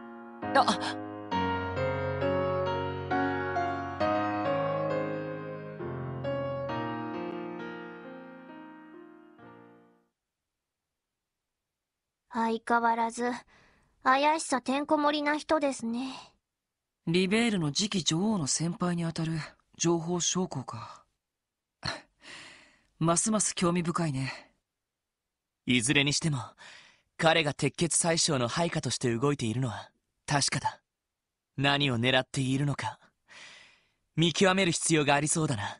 相変わらず怪しさてんこ盛りな人ですね。
リベールの次期女王の先輩にあたる情報将校か。ますます興味深いね。
いずれにしても彼が鉄血宰相の配下として動いているのは確かだ。何を狙っているのか見極める必要がありそうだな。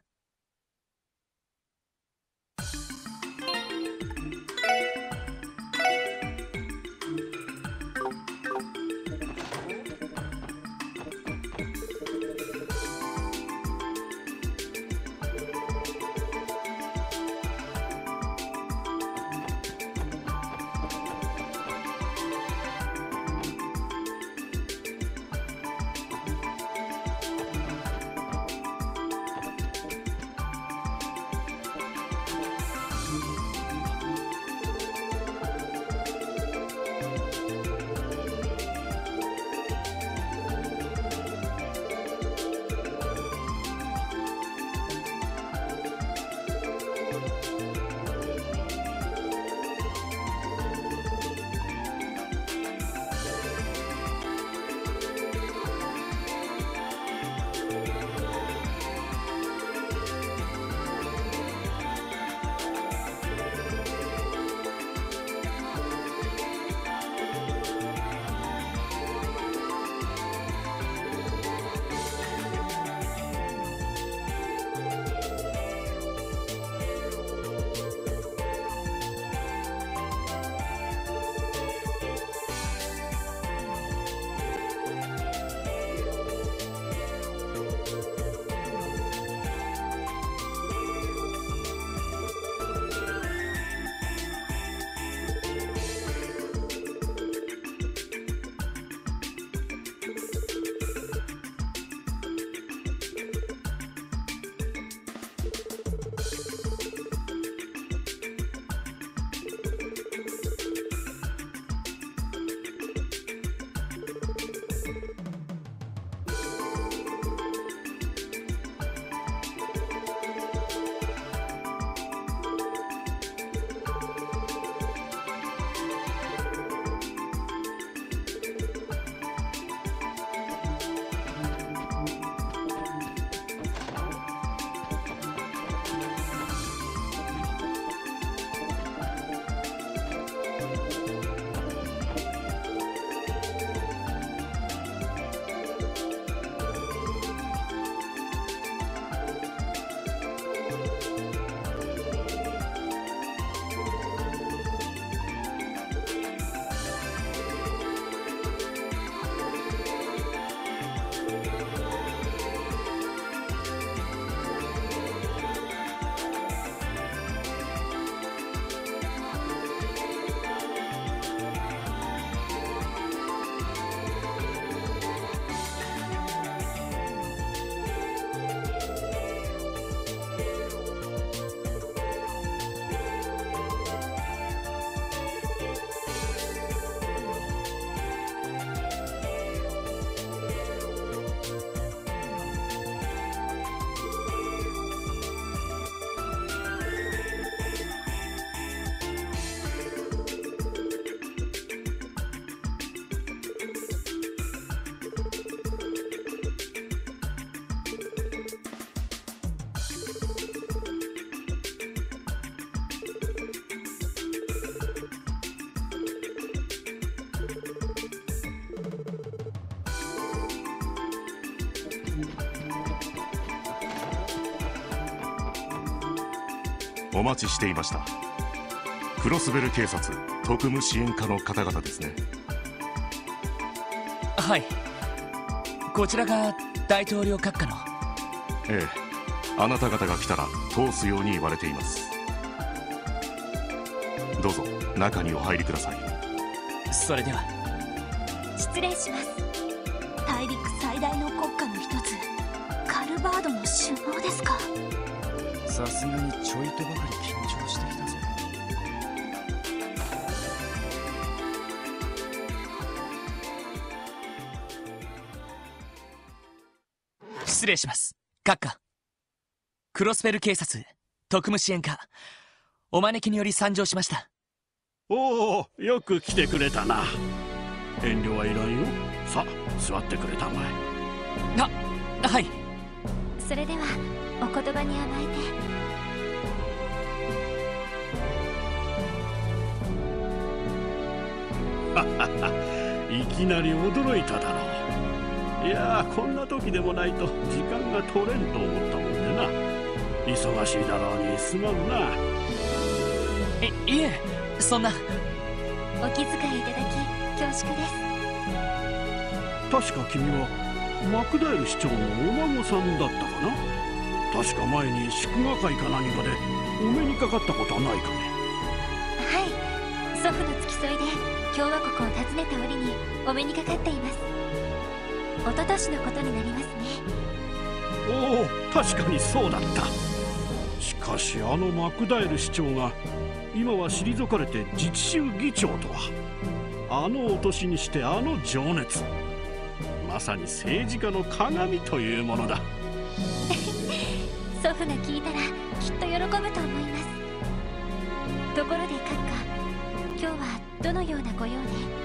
お待ちしていました。クロスベル警察特務支援課の方々ですね。
はい、こちらが大統領閣下の。
ええ、あなた方が来たら通すように言われています。どうぞ中にお入りください。
それでは。
失礼します。大陸最大の国家の一つカルバードの首脳ですか。
さすがにちょいとばかり緊張してきたぜ。
失礼します、閣下。クロスベル警察特務支援課、お招きにより参上しました。
おお、よく来てくれたな。遠慮はいらんよ。さあ座ってくれたまえ。
はい。
それではお言葉に甘えて。
いきなり驚いただろう。いやこんな時でもないと時間が取れんと思ったもんでな。忙しいだろうにすまんな。
いえ、そんな。
お気遣いいただき恐縮です。
確か君はマクダエル市長のお孫さんだったかな。確か前に祝賀会か何かでお目にかかったことはないかね。
はい、祖父の付き添いで共和国を訪ねた折にお目にかかっています。一昨年のことになりますね。
おお、確かにそうだった。しかしあのマクダエル市長が今は退かれて自治州議長とは。あのお年にしてあの情熱、まさに政治家の鏡というものだ。
祖父が聞いたらきっと喜ぶと思います。ところで閣下、今日はどのようなご用で？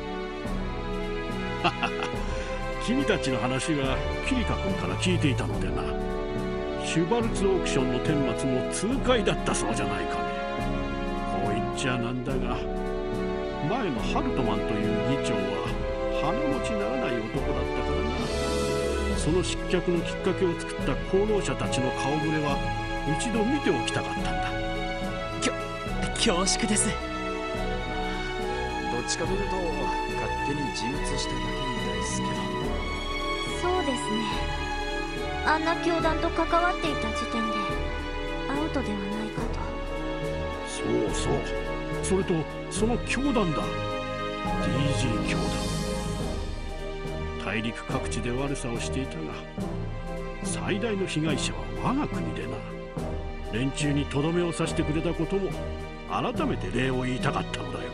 君たちの話はキリカ君から聞いていたのでな。シュバルツオークションの顛末も痛快だったそうじゃないかね。こう言っちゃなんだが、前のハルトマンという議長は鼻持ちならない男だったからな。その失脚のきっかけを作った功労者たちの顔ぶれは一度見ておきたかったんだ。
恐縮です。
どっちかというと勝手に自滅しただけみたいですけど。
そうですね。あんな教団と関わっていた時点でアウトではないかと。
そうそう、それとその教団だ。 DG 教団。大陸各地で悪さをしていたが、最大の被害者は我が国でな。連中にとどめを刺してくれたことも改めて礼を言いたかったのだよ。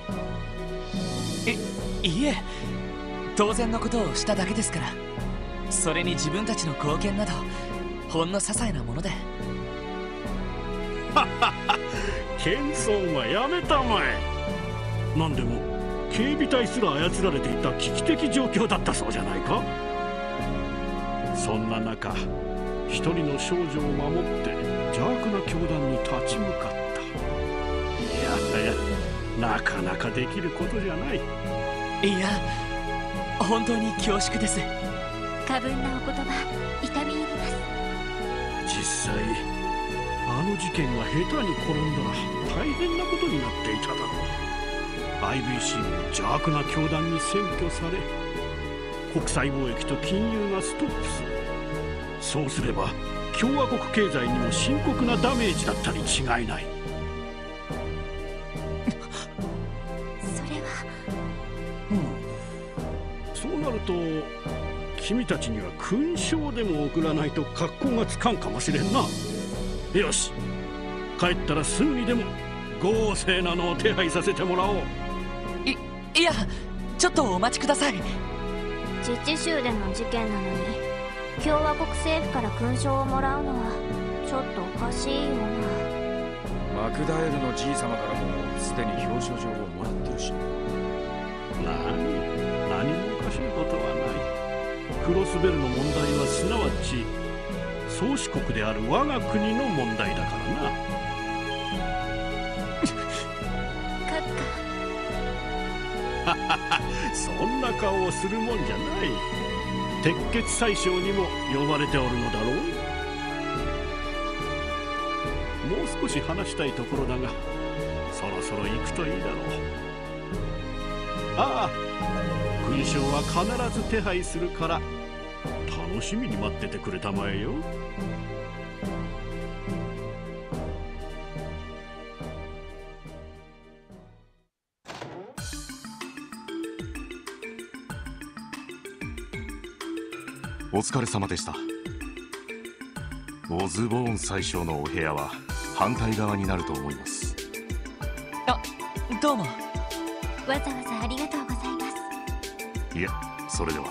いえ、当然のことをしただけですから。それに自分たちの貢献などほんの些細なもので。
謙遜はやめたまえ。何でも警備隊すら操られていた危機的状況だったそうじゃないか。そんな中、一人の少女を守って邪悪な教団に立ち向かった。いやなかなかできることじゃない。
いや、本当に恐縮です。
過分なお言葉、痛み入ります。
実際あの事件が下手に転んだら大変なことになっていただろう。IBC も邪悪な教団に占拠され、国際貿易と金融がストップする。そうすれば共和国経済にも深刻なダメージだったに違いない。
それは
そうなると君たちには勲章でも送らないと格好がつかんかもしれんな。よし、帰ったらすぐにでも豪勢なのを手配させてもらおう。
いや、ちょっとお待ちください。
自治州での事件なのに共和国政府から勲章をもらうのはちょっとおかしいよな。
マクダエルのじい様からもすでに表彰状をもらってるし。
何もおかしいことはない。クロスベルの問題はすなわち宗主国である我が国の問題だからな。そんな顔をするもんじゃない。鉄血宰相にも呼ばれておるのだろう。もう少し話したいところだが、そろそろ行くといいだろう。ああ、勲章は必ず手配するから楽しみに待っててくれたまえよ。
お疲れ様でした。オズボーン宰相のお部屋は反対側になると思います。
どうも。
わざわざありがとうございます。
いえ、それでは。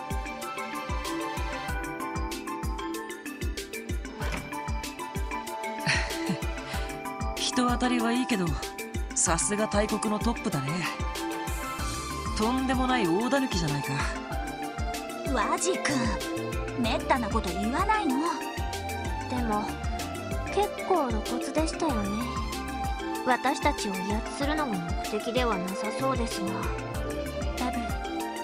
人当たりはいいけど、さすが大国のトップだね。とんでもない大狸じゃないか。
ワジ君、めったなこと言わないの。
でも結構露骨でしたよね。私たちを威圧するのが目的ではなさそうですが。
多分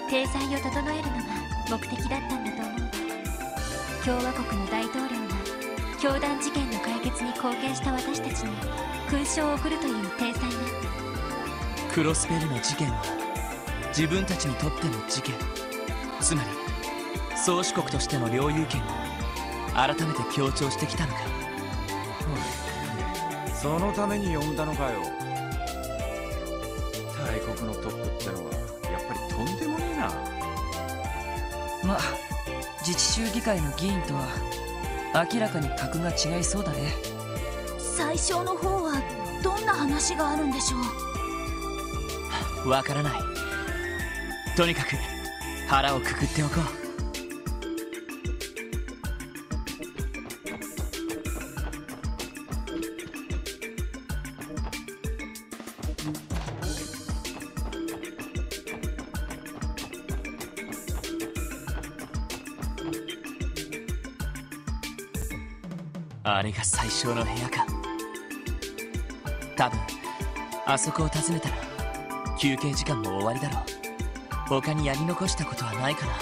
体裁を整えるのが目的だったんだと思う。共和国の大統領が教団事件の解決に貢献した私たちに勲章を贈るという体裁が。
クロスベルの事件は自分たちにとっての事件、つまり宗主国としての領有権を改めて強調してきたのか。
そのために呼んだのかよ。大国のトップってのはやっぱりとんでもねえな。
まあ自治州議会の議員とは明らかに格が違いそうだね。
最初の方はどんな話があるんでしょ
う。わからない。とにかく腹をくくっておこう。あれが最小の部屋か。多分あそこを訪ねたら休憩時間も終わりだろう。他にやり残したことはないかな。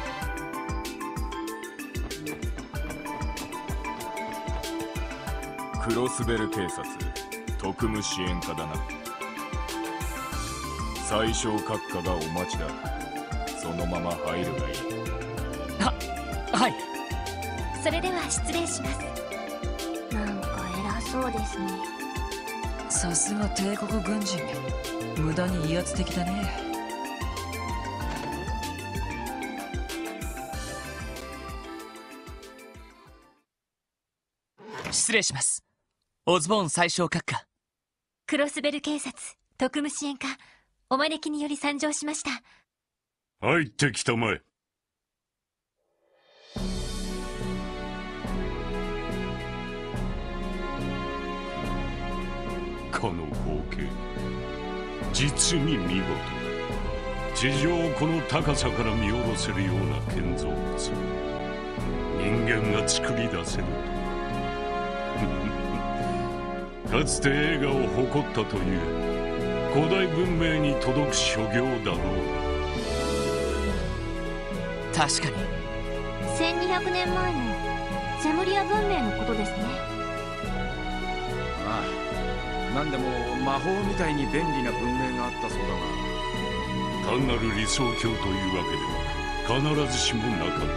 クロスベル警察特務支援課だな。最小閣下がお待ちだ。そのまま入るがいい。
はい。
それでは失礼します。
なんか偉そうですね。
さすが帝国軍人、無駄に威圧的だね。
失礼します。オズボーン最小閣下。
クロスベル警察特務支援課、お招きにより参上しました。
入ってきたまえ。この光景実に見事だ。地上をこの高さから見下ろせるような建造物を人間が作り出せるとかつて栄華を誇ったという古代文明に届く所業だろう。
確かに
1200年前のゼムリア文明のことですね。
ああ、なんでも魔法みたいに便利な文明があったそうだが、
単なる理想郷というわけでは必ずしもなかったようだ。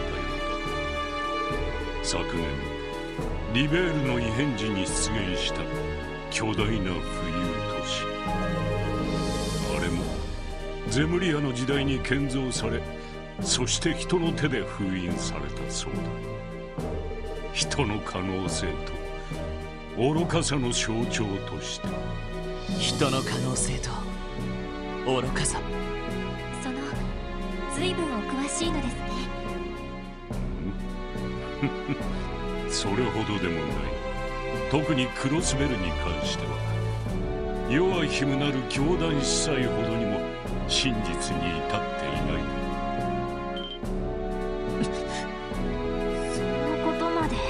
昨年リベールの異変時に出現した巨大な浮遊都市、あれもゼムリアの時代に建造され、そして人の手で封印されたそうだ。人の可能性と愚かさの象徴として。
人の可能性と愚かさ。
その随分お詳しいのですね。
それほどでもない。特にクロスベルに関してはヨアヒムなる教団司祭ほどにも真実に至っていない。
そんなことまで。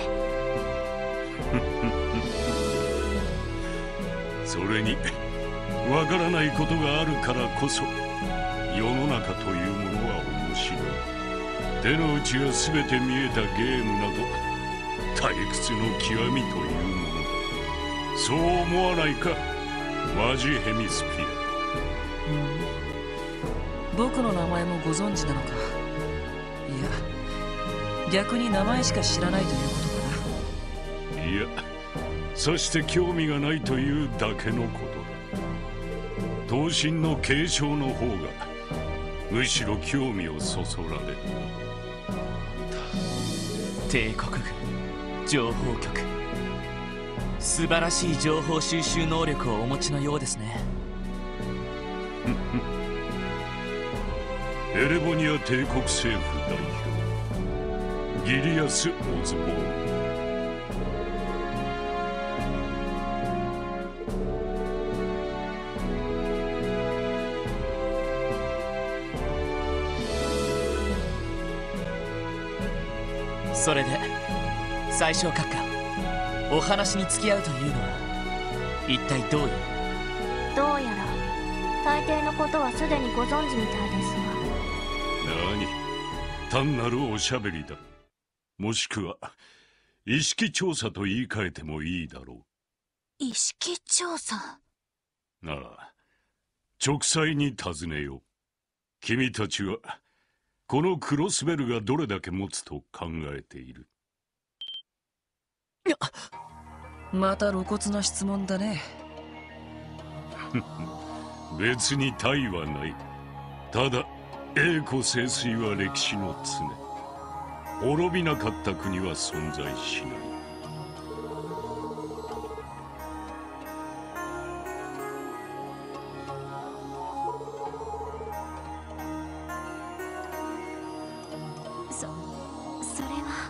それにわからないことがあるからこそ世の中というものは面白い。手の内が全て見えたゲームなど退屈の極みというものだ。そう思わないか、マジヘミスピア。
僕の名前もご存知なのか。いや、逆に名前しか知らないということかな。
いや、そして興味がないというだけのことだ。闘神の継承の方がむしろ興味をそそられる。
帝国軍情報局、素晴らしい情報収集能力をお持ちのようですね。
エレボニア帝国政府代表ギリアス・オズボーン。
それで最小閣下、お話に付き合うというのは一体どういう。
どうやら大抵のことはすでにご存知みたいですが、
何、単なるおしゃべりだ。もしくは意識調査と言い換えてもいいだろう。
意識調査？
なら直裁に尋ねよう。君たちはこのクロスベルがどれだけ持つと考えている？
また露骨な質問だね。
別に他意はない。ただ栄枯盛衰は歴史の常。滅びなかった国は存在しない。
それ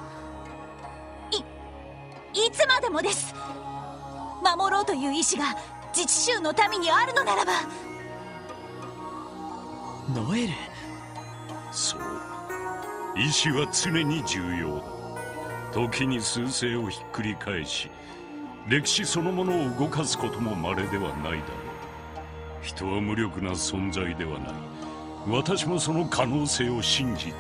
はいつまでもです。守ろうという意志が自治州の民にあるのならば。
ノエル。
そう、意志は常に重要だ。時に趨勢をひっくり返し、歴史そのものを動かすことも稀ではないだろう。人は無力な存在ではない。私もその可能性を信じている。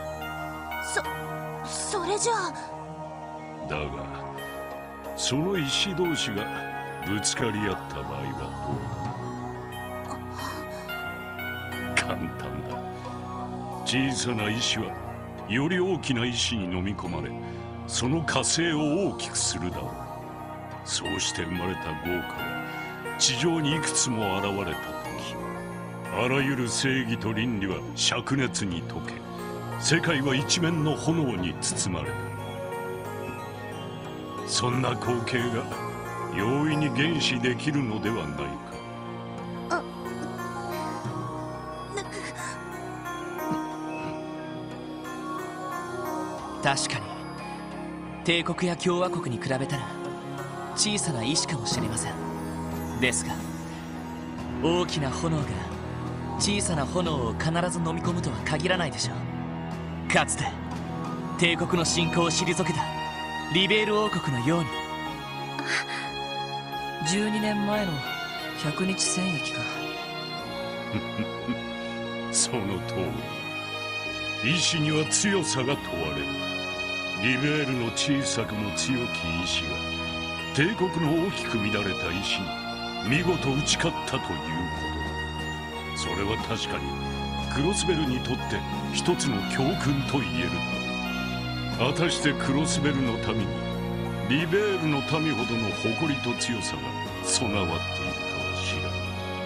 それじゃあ。
だがその意志同士がぶつかり合った場合はどう？簡単だ。小さな意志はより大きな意志に飲み込まれ、その火星を大きくするだろう。そうして生まれた豪華が地上にいくつも現れた時、あらゆる正義と倫理は灼熱に溶け、世界は一面の炎に包まれる。そんな光景が容易に原始できるのではないか。
確かに帝国や共和国に比べたら小さな意志かもしれません。ですが大きな炎が小さな炎を必ず飲み込むとは限らないでしょう。かつて帝国の侵攻を退けたリベール王国のように。
12年前の100日戦役か。
その通り。意志には強さが問われる。リベールの小さくも強き意志が帝国の大きく乱れた意志に見事打ち勝ったということだ。それは確かにクロスベルにとって一つの教訓と言えるだろう。果たしてクロスベルの民にリベールの民ほどの誇りと強さが備わっているかは知ら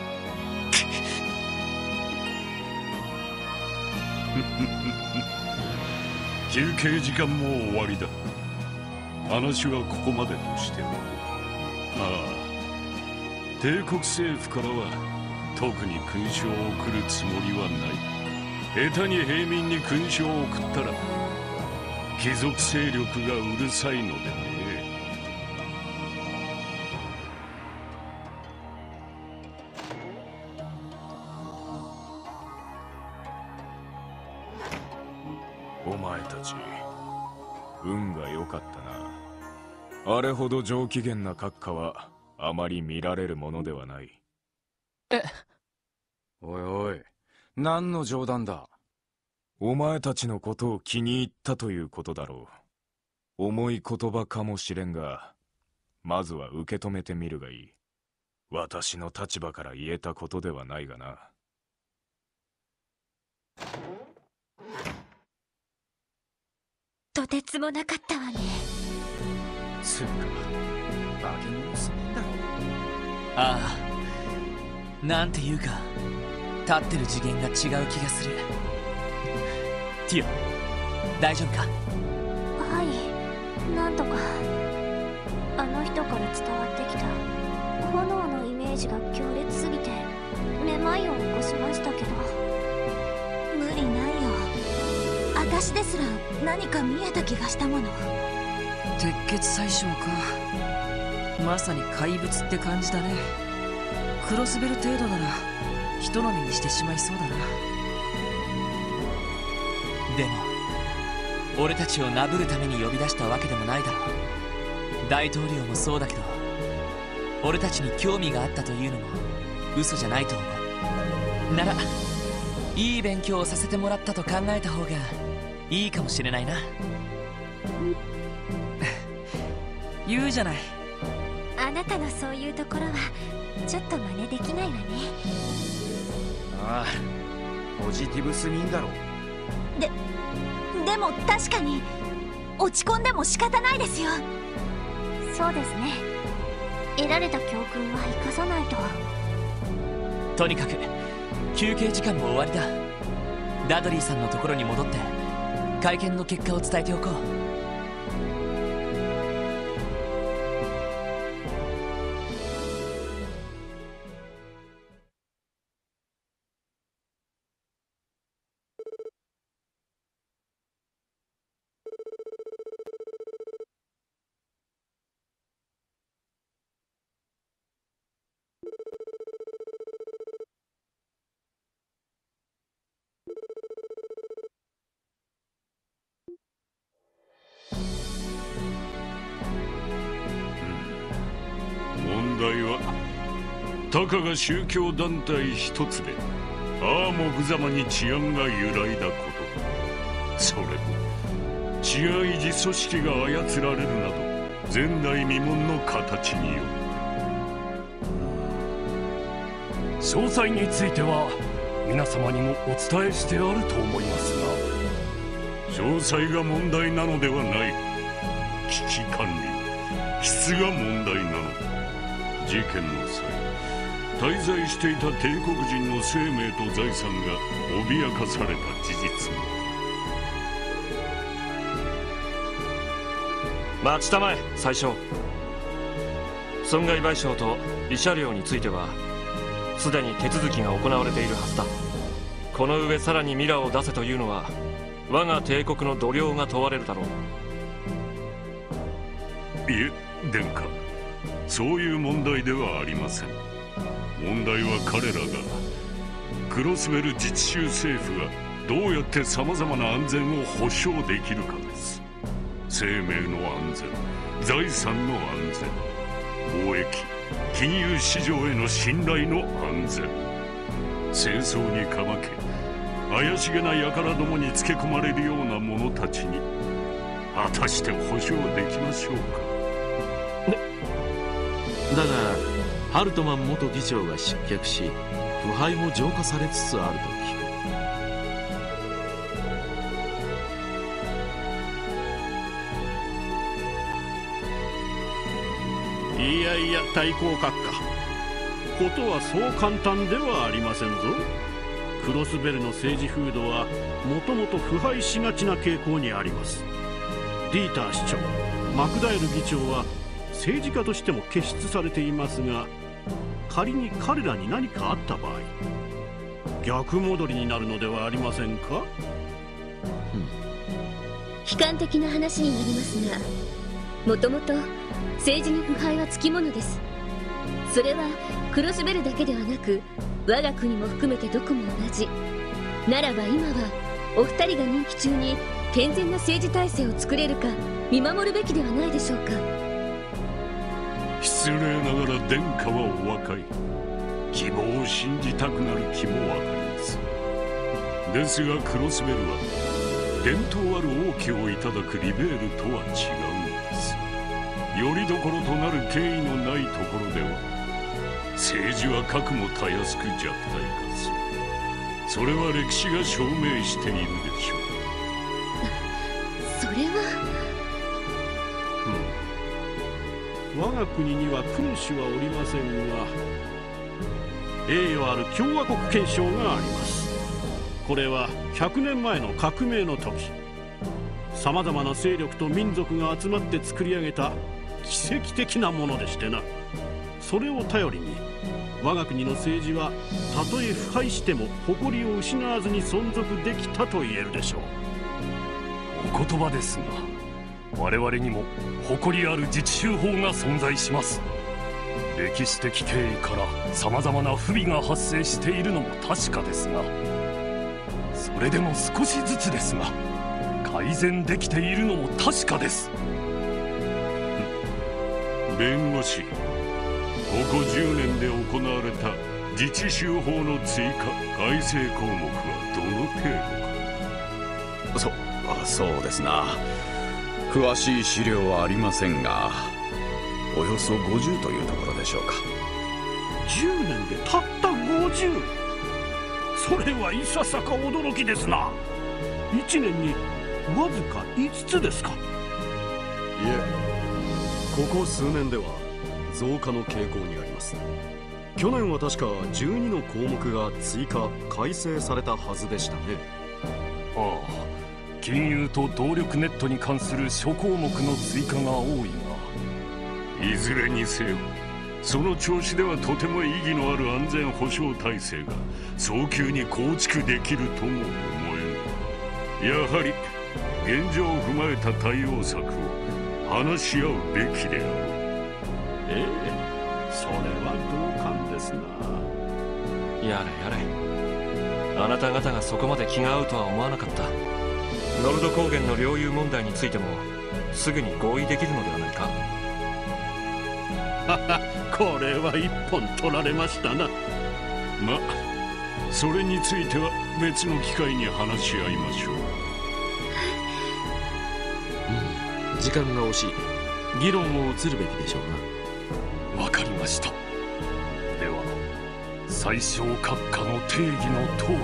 ん。休憩時間も終わりだ。話はここまでとしても。帝国政府からは特に勲章を送るつもりはない。下手に平民に勲章を送ったら貴族勢力がうるさいのでね。
お前たち運が良かったな。あれほど上機嫌な閣下はあまり見られるものではない。おいおい、何の冗談だ。お前たちのことを気に入ったということだろう。重い言葉かもしれんが、まずは受け止めてみるがいい。私の立場から言えたことではないがな。
とてつもなかったわね。
つうか化け物すぎんだろ。
ああ、なんていうか立ってる次元が違う気がする。ティオ、大丈夫か？
はい、なんとか。あの人から伝わってきた炎のイメージが強烈すぎてめまいを起こしましたけど。
無理ないよ。私ですら何か見えた気がしたもの。
鉄血宰相か。まさに怪物って感じだね。クロスベル程度なら人飲みにしてしまいそうだな。
でも俺たちをなぶるために呼び出したわけでもないだろう。大統領もそうだけど、俺たちに興味があったというのも嘘じゃないと思う。ならいい勉強をさせてもらったと考えた方がいいかもしれないな。
言うじゃない、
あなたのそういうところはちょっと真似できないわね。
ああ、ポジティブすぎんだろ。
でも確かに落ち込んでも仕方ないですよ。
そうですね。得られた教訓は生かさないと。
とにかく休憩時間も終わりだ。ダドリーさんのところに戻って会見の結果を伝えておこう。
問題はたかが宗教団体一つでああも無様に治安が揺らいだこと。それも治安維持組織が操られるなど前代未聞の形による。詳細については皆様にもお伝えしてあると思いますが、詳細が問題なのではない。危機管理質が問題なのだ。事件の際滞在していた帝国人の生命と財産が脅かされた事実も。
待ちたまえ宰相。損害賠償と慰謝料についてはすでに手続きが行われているはずだ。この上さらにミラを出せというのは我が帝国の度量が問われるだろう。
いえ殿下、そういう問題ではありません。問題は彼らがクロスベル自治州政府がどうやってさまざまな安全を保障できるかです。生命の安全、財産の安全、貿易金融市場への信頼の安全。戦争にかまけ怪しげな輩どもにつけ込まれるような者たちに果たして保証できましょうか。
だがハルトマン元議長が失脚し腐敗も浄化されつつあると聞く。
いやいや、太閤閣下、ことはそう簡単ではありませんぞ。クロスベルの政治風土はもともと腐敗しがちな傾向にあります。ディーター市長、マクダエル議長は政治家としても傑出されていますが、仮に彼らに何かあった場合逆戻りになるのではありませんか。
悲観的な話になりますが、もともと政治に腐敗はつきものです。それはクロスベルだけではなく我が国も含めてどこも同じ。ならば今はお二人が任期中に健全な政治体制を作れるか見守るべきではないでしょうか。
失礼ながら殿下はお若い。希望を信じたくなる気もわかります。ですがクロスベルは伝統ある王家をいただくリベールとは違うのです。よりどころとなる敬意のないところでは政治は核もたやすく弱体化する。それは歴史が証明しているでしょう。
それは
我が国には君主はおりませんが、栄誉ある共和国憲章があります。これは100年前の革命の時、さまざまな勢力と民族が集まって作り上げた奇跡的なものでしてな。それを頼りに我が国の政治はたとえ腐敗しても誇りを失わずに存続できたと言えるでしょう。
お言葉ですが、我々にも誇りある自治州法が存在します。歴史的経緯からさまざまな不備が発生しているのも確かですが、それでも少しずつですが改善できているのも確かです。弁護士、ここ10年で行われた自治州法の追加改正項目は
そうですな。詳しい資料はありませんが、およそ50というところでしょうか。
10年でたった 50？ それはいささか驚きですな。1年にわずか5つですか？い
え、ここ数年では増加の傾向にあります。去年は確か12の項目が追加改正されたはずでしたね。
ああ、金融と動力ネットに関する諸項目の追加が多いが、
いずれにせよその調子ではとても意義のある安全保障体制が早急に構築できるとも思える。やはり現状を踏まえた対応策を話し合うべきであろう。
ええ、それは同感ですな。
やれやれ、あなた方がそこまで気が合うとは思わなかった。ノルド高原の領有問題についてもすぐに合意できるのではないか。
これは一本取られましたな。
ま、それについては別の機会に話し合いましょう。
時間が惜しい。議論を移るべきでしょう
な。わかりました。では最小閣下の定義の通り。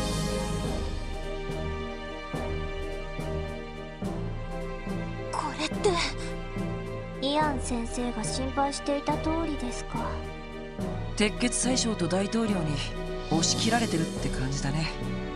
これってイアン先生が心配していた通りですか？
鉄血宰相と大統領に押し切られてるって感じだね。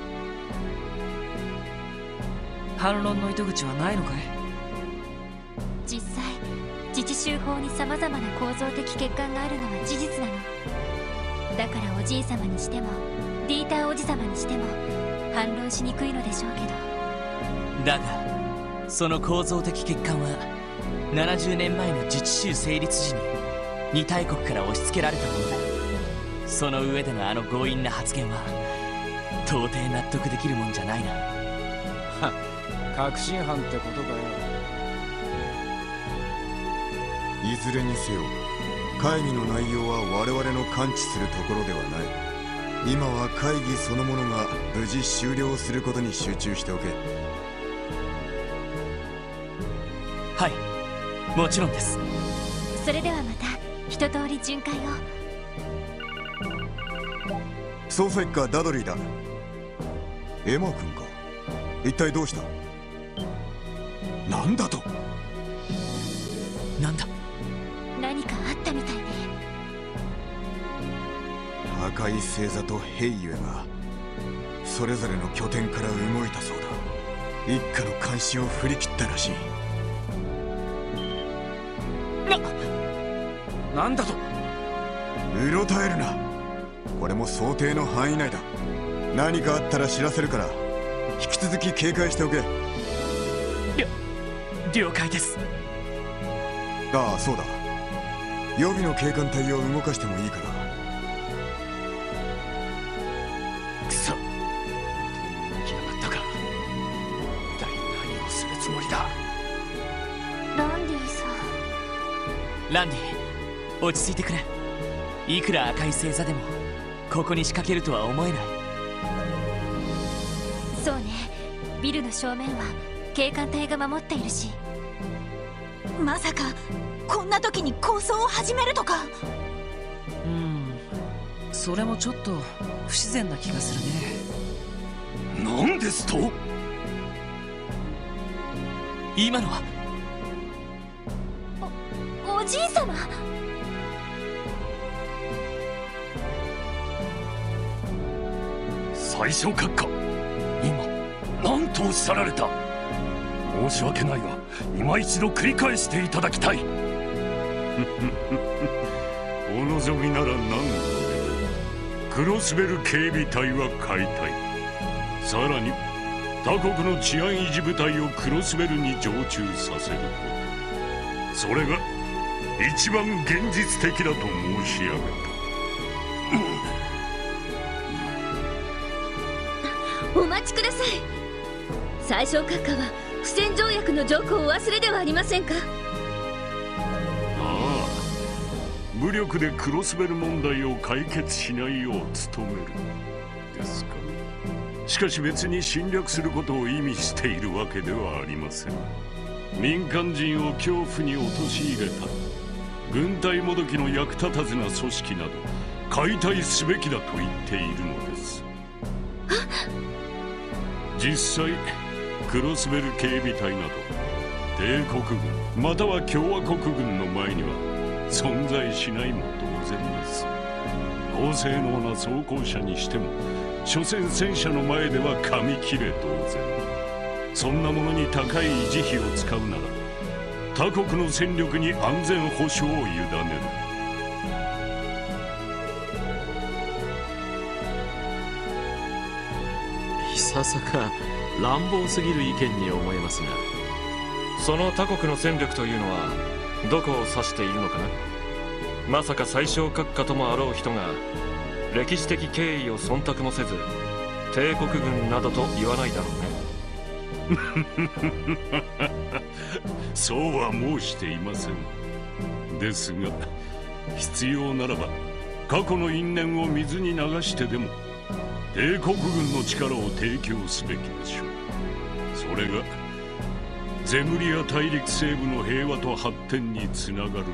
反論の糸口はないのかい？
実際自治州法に様々な構造的欠陥があるのは事実なの。だからおじい様にしてもディーターおじ様にしても反論しにくいのでしょうけど。
だがその構造的欠陥は70年前の自治州成立時に2大国から押し付けられたものだ。その上でのあの強引な発言は到底納得できるもんじゃないな。
はっ、確信犯ってことかよ。
いずれにせよ会議の内容は我々の感知するところではない。今は会議そのものが無事終了することに集中しておけ。
はい、もちろんです。
それではまた一通り巡回を。
捜査一課ダドリーだ。エマ君か。一体どうした？なんだと？
なんだ？
何かあったみたいね。
赤い星座とヘイユエがそれぞれの拠点から動いたそうだ。一家の監視を振り切ったらしい。
なんだと？
うろたえるな。これも想定の範囲内だ。何かあったら知らせるから引き続き警戒しておけ。
了解です。
ああ、そうだ。予備の警官隊を動かしてもいいから。
くそ、起きやがったか。一体何をするつもりだ？
ランディさん。
ランディ、落ち着いてくれ。いくら赤い星座でもここに仕掛けるとは思えない。
そうね、ビルの正面は警官隊が守っているし。
まさかこんな時に抗争を始めるとか。
それもちょっと不自然な気がするね。
何ですと？
今のは
おじい様。
最小閣下、今何とおっしゃられた？申し訳ないが今一度繰り返していただきたい。
お望みなら何度でも。クロスベル警備隊は解体、さらに他国の治安維持部隊をクロスベルに常駐させること、それが一番現実的だと申し上げ
た。お待ちください。最小閣下は不戦条約の条項をお忘れではありませんか？
ああ、武力でクロスベル問題を解決しないよう努めるですか。 しかし別に侵略することを意味しているわけではありません。民間人を恐怖に陥れた軍隊もどきの役立たずな組織など解体すべきだと言っているのです。実際クロスベル警備隊など帝国軍または共和国軍の前には存在しないも同然です。高性能な装甲車にしても所詮戦車の前では紙切れ同然。そんなものに高い維持費を使うなら他国の戦力に安全保障を委ねる。
いささか乱暴すぎる意見に思えますが、
その他国の戦力というのはどこを指しているのかな。まさか最小閣下ともあろう人が歴史的経緯を忖度もせず帝国軍などと言わないだろうね。
そうは申していません。ですが必要ならば過去の因縁を水に流してでも帝国軍の力を提供すべきでしょう。それがゼムリア大陸西部の平和と発展につながるのなら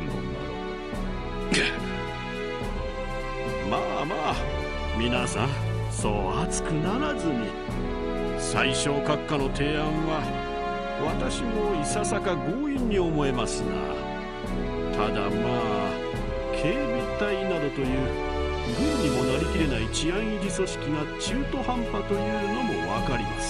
まあまあ、皆さんそう熱くならずに。最小閣下の提案は私もいささか強引に思えますな。ただまあ警備隊などという軍にもなりきれない治安維持組織が中途半端というのも分かります。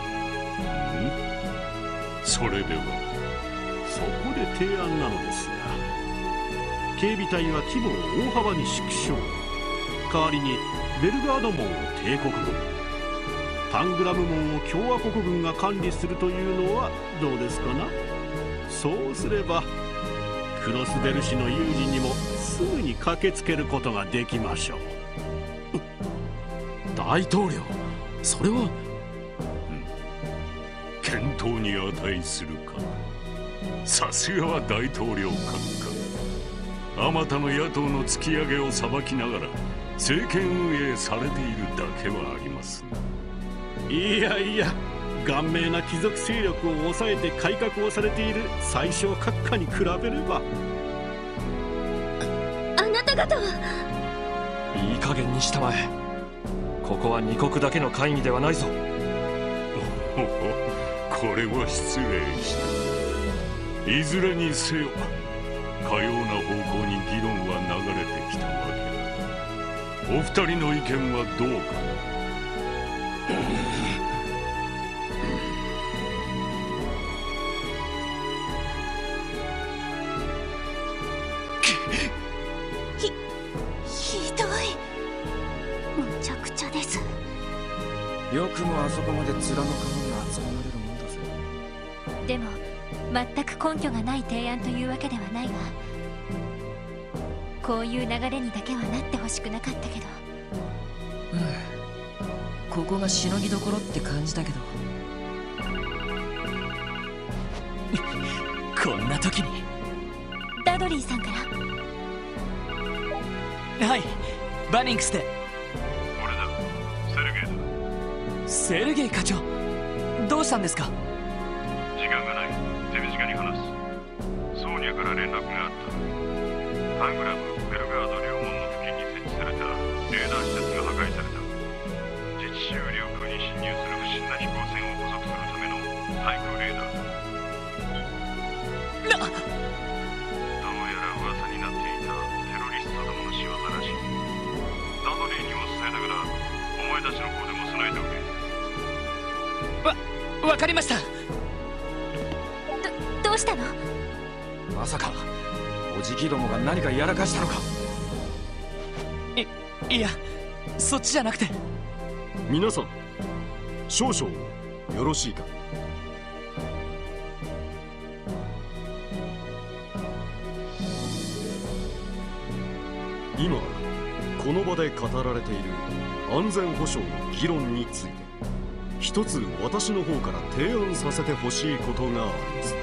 それでは
そこで提案なのですが、警備隊は規模を大幅に縮小。代わりにベルガード門を帝国軍、タングラム門を共和国軍が管理するというのはどうですかな。そうすればクロスベル市の有事にもすぐに駆けつけることができましょう。
大統領、それは
検討に値するか。さすがは大統領閣下。あまたの野党の突き上げを裁きながら政権運営されているだけはありますね。
いやいや、顔面な貴族勢力を抑えて改革をされている最小閣下に比べれば。
あなた方は。
いい加減にしたまえ。ここは二国だけの会議ではないぞ。
これは失礼した。いずれにせよかような方向に議論は流れてきたわけだ。お二人の意見はどうかな。
ひどい。
むちゃくちゃです。
よくもあそこまで面の皮が集まれるもんだぜ。
でも全く根拠がない提案というわけではないわ。こういう流れにだけはなってほしくなかったけど。
ここがしのぎどころって感じだけど。
こんな時に
ダドリーさんから。
はい、バニンクスで。
俺だ、セルゲイだ。
セルゲイ課長、どうしたんですか。
時間がない。手短に話す。ソーニャから連絡があった。タングラム、ベルガード両門の付近に設置されたレーダー施設が破壊された。自治州領空に侵入する不審な飛行船を捕捉するための対空レーダーだ。どうやら噂になっていたテロリストどもの仕業らしい。ダドリーにも伝えながらお前たちの方でも備えておけ。
わかりました。
どうしたの。
まさかおじきどもが何かやらかしたのか。
いや、そっちじゃなくて。
皆さん少々よろしいか。今この場で語られている安全保障の議論について一つ私の方から提案させてほしいことがあります。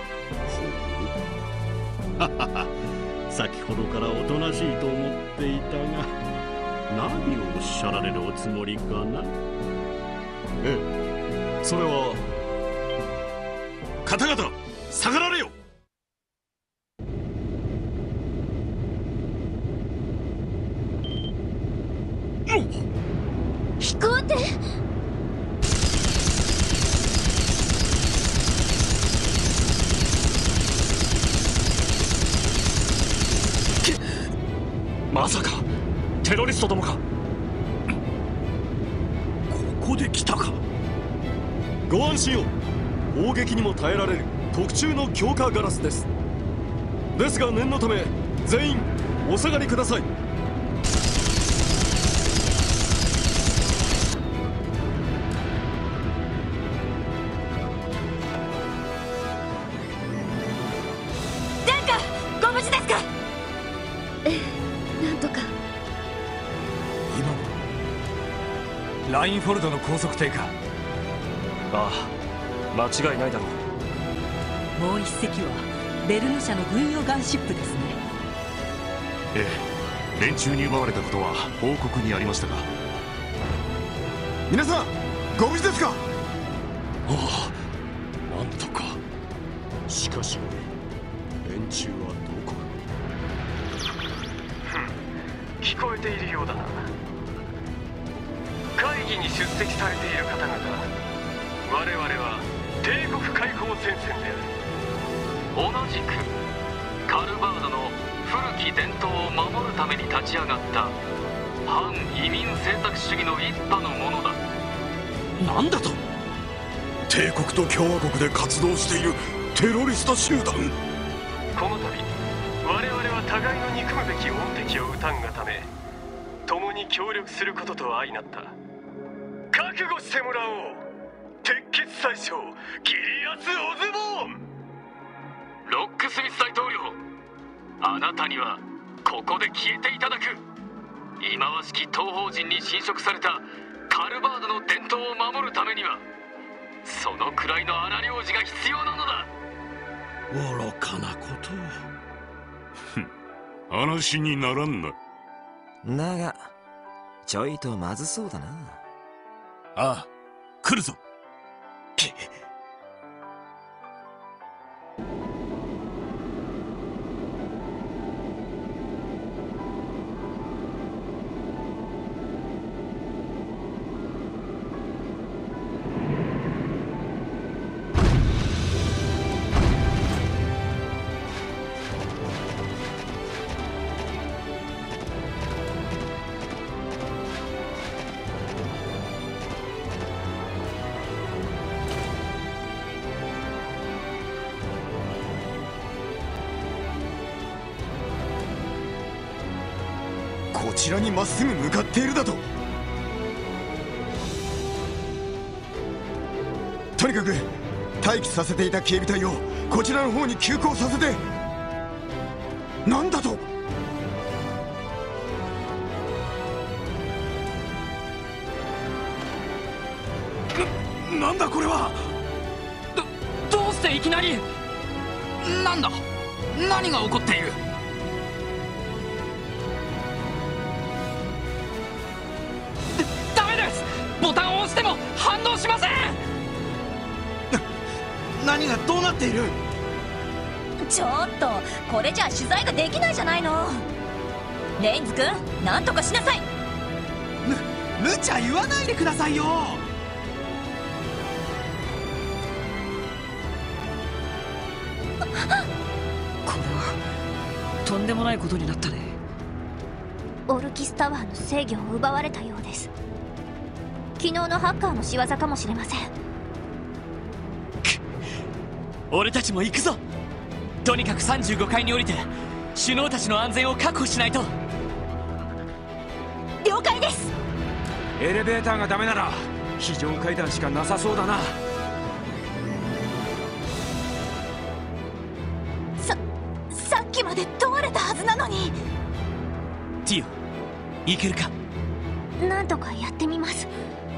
先ほどからおとなしいと思っていたが、何をおっしゃられるおつもりかな。
ええ、それは。
方々下がられよ。
飛行艇。
まさかテロリストどもか。
ここで来たか。ご安心を。砲撃にも耐えられる特注の強化ガラスです。ですが念のため全員お下がりください。
殿下、ご無事ですか。
ええ、なんとか。
今のラインフォルドの高速艇か。
ああ、間違いないだろう。
もう一隻はベルヌ社の軍用ガンシップですね。
ええ、連中に奪われたことは報告にありましたが。
皆さんご無事ですか。
ああ、なんとか。しかし連中はどこ
へ。聞こえているようだな。会議に出席されている方々、我々は帝国解放戦線である。同じくカルバードの古き伝統を守るために立ち上がった反移民政策主義の一派のものだ。
なんだと。帝国と共和国で活動しているテロリスト集団。
この度我々は互いの憎むべき恩敵を討たんがため、共に協力することと相なった。覚悟してもらおう。鉄血宰相ギリアス・オズボーン。ロックスミス大統領、あなたにはここで消えていただく。忌まわしき東方人に侵食されたカルバードの伝統を守るためには、そのくらいの荒領事が必要なのだ。
愚かなこと
を。話にならんな。
だがちょいとまずそうだな。
ああ、来るぞ。
こちらにまっすぐ向かっているだと。とにかく待機させていた警備隊をこちらの方に急行させて。なんだと。
なんだこれは。
どうしていきなり。なんだ、何が起こっている。ダメです。ボタンを押しても反応しません。
何がどうなっている。
ちょっとこれじゃ取材ができないじゃないの。レインズ君、なんとかしなさい。
無茶言わないでくださいよ。
これはとんでもないことになったね。
オルキスタワーの制御を奪われたようです。昨日のハッカーの仕業かもしれません。
俺たちも行くぞ。とにかく35階に降りて首脳たちの安全を確保しないと。
了解です。
エレベーターがダメなら非常階段しかなさそうだな。
さっきまで通れたはずなのに。
ティオ、行けるか。
なんとかやってみます。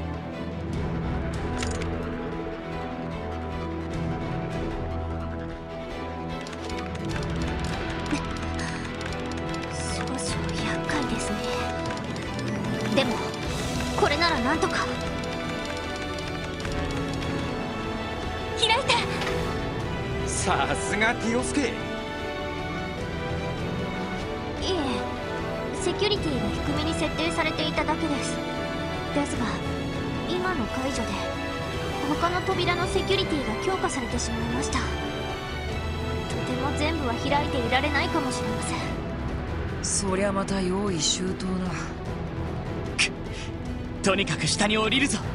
少々厄介ですね。でもこれならなんとか。
開いた。
さすがティオスケ。
いえ、セキュリティが低めに設定されていただけです。ですが今の解除で他の扉のセキュリティが強化されてしまいました。とても全部は開いていられないかもしれません。
そりゃまた用意周到な。
とにかく下に降りるぞ。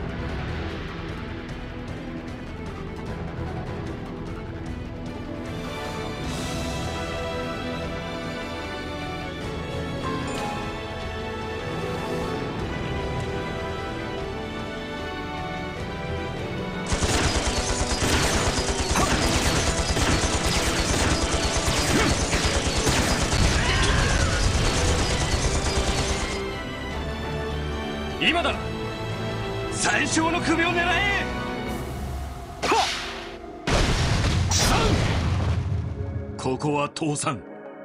今だ。最小の首を狙え。ここは倒産。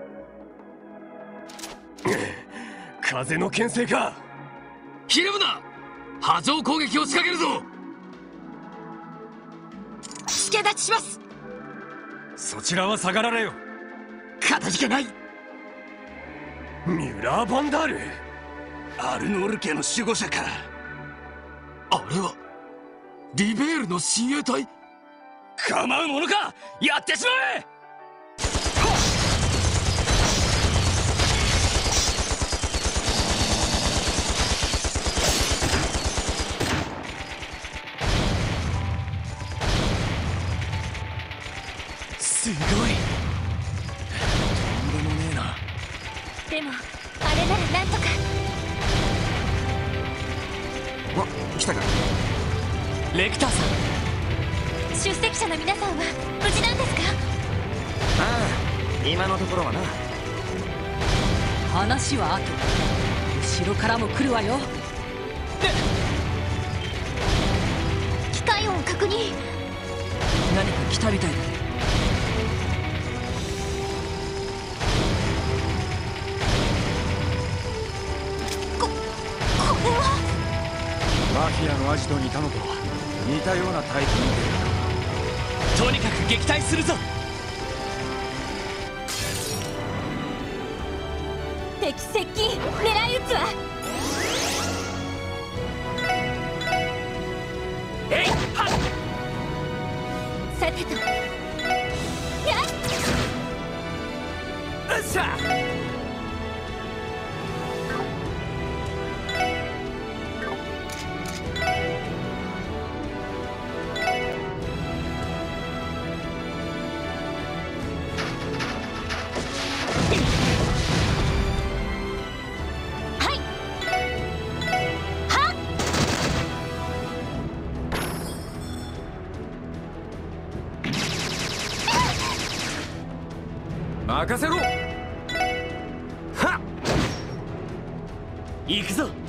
風の牽制か。ひるむな。波状攻撃を仕掛けるぞ。
助立ちします。
そちらは下がられよ。
かたじけない。ミュラー・バンダール、アルノール家の守護者か。あれはリベールの親衛隊。構うものか。やってしまえ。
すごい。とんでもねえな。
でもあれならなんとか。
来たか。
レクターさん、
出席者の皆さんは無事なんですか？
ああ、今のところはな。
話は後。後ろからも来るわよ。
機械音確認。
何か来たみたいだね。
マフィアのアジトにいたのと似たようなタイプに出る。
とにかく撃退するぞ。
敵接近。狙い撃つわ。
えいはっ。
さてと。やっ。
うっしゃ。
任せろ。はっ。
行くぞ。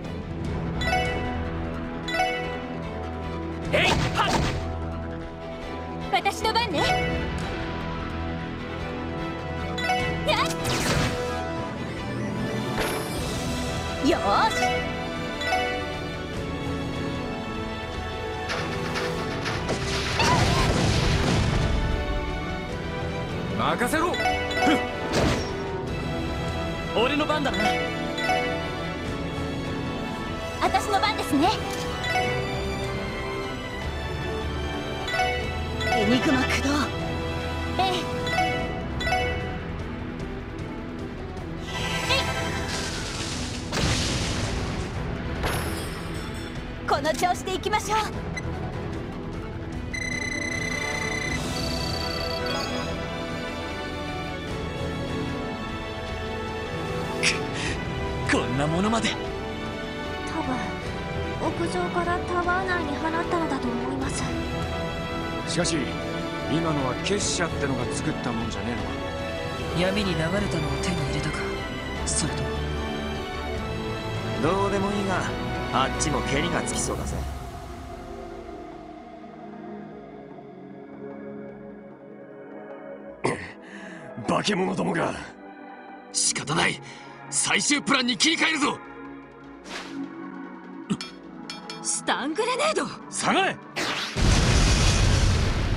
えいはっ。
私の番ね。やっ。よーし。
任せろ。
俺の番だな。
私の番ですね。エニグマ駆動。ええ。この調子でいきましょう。
こんなものまで。
多分屋上からタワー内に放ったのだと思います。
しかし今のは結社ってのが作ったもんじゃねえの。
闇に流れたのを手に入れたか。それとも
どうでもいいが、あっちも蹴りがつきそうだぜ。
化け物どもが。仕方ない。最終プランに切り替えるぞ。
スタングレネード。
下がれ。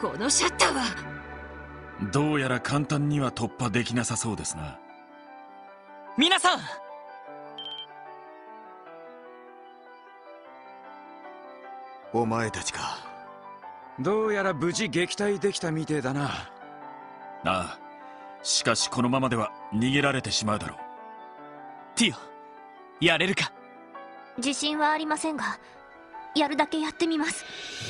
このシャッターは。
どうやら簡単には突破できなさそうですな。
皆さん、
お前たちか。
どうやら無事撃退できたみてえだな。
ああ、しかしこのままでは逃げられてしまうだろう。
ティオ、やれるか？
自信はありませんが、やるだけやってみます。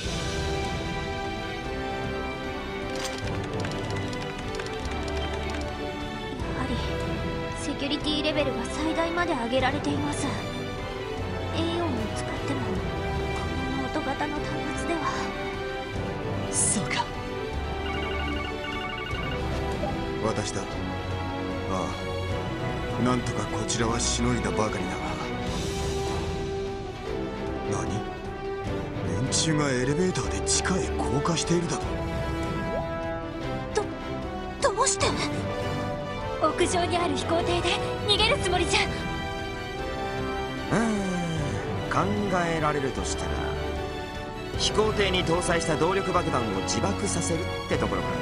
やはりセキュリティレベルが最大まで上げられています。エイオンを使ってもこのノート型の端末では。
そうか。
私だ。ああ、なんとかこちらはしのいだばかりだが。何？連中がエレベーターで地下へ降下しているだと？
どうして？
屋上にある飛行艇で逃げるつもりじゃ。
考えられるとしたら、飛行艇に搭載した動力爆弾を自爆させるってところか。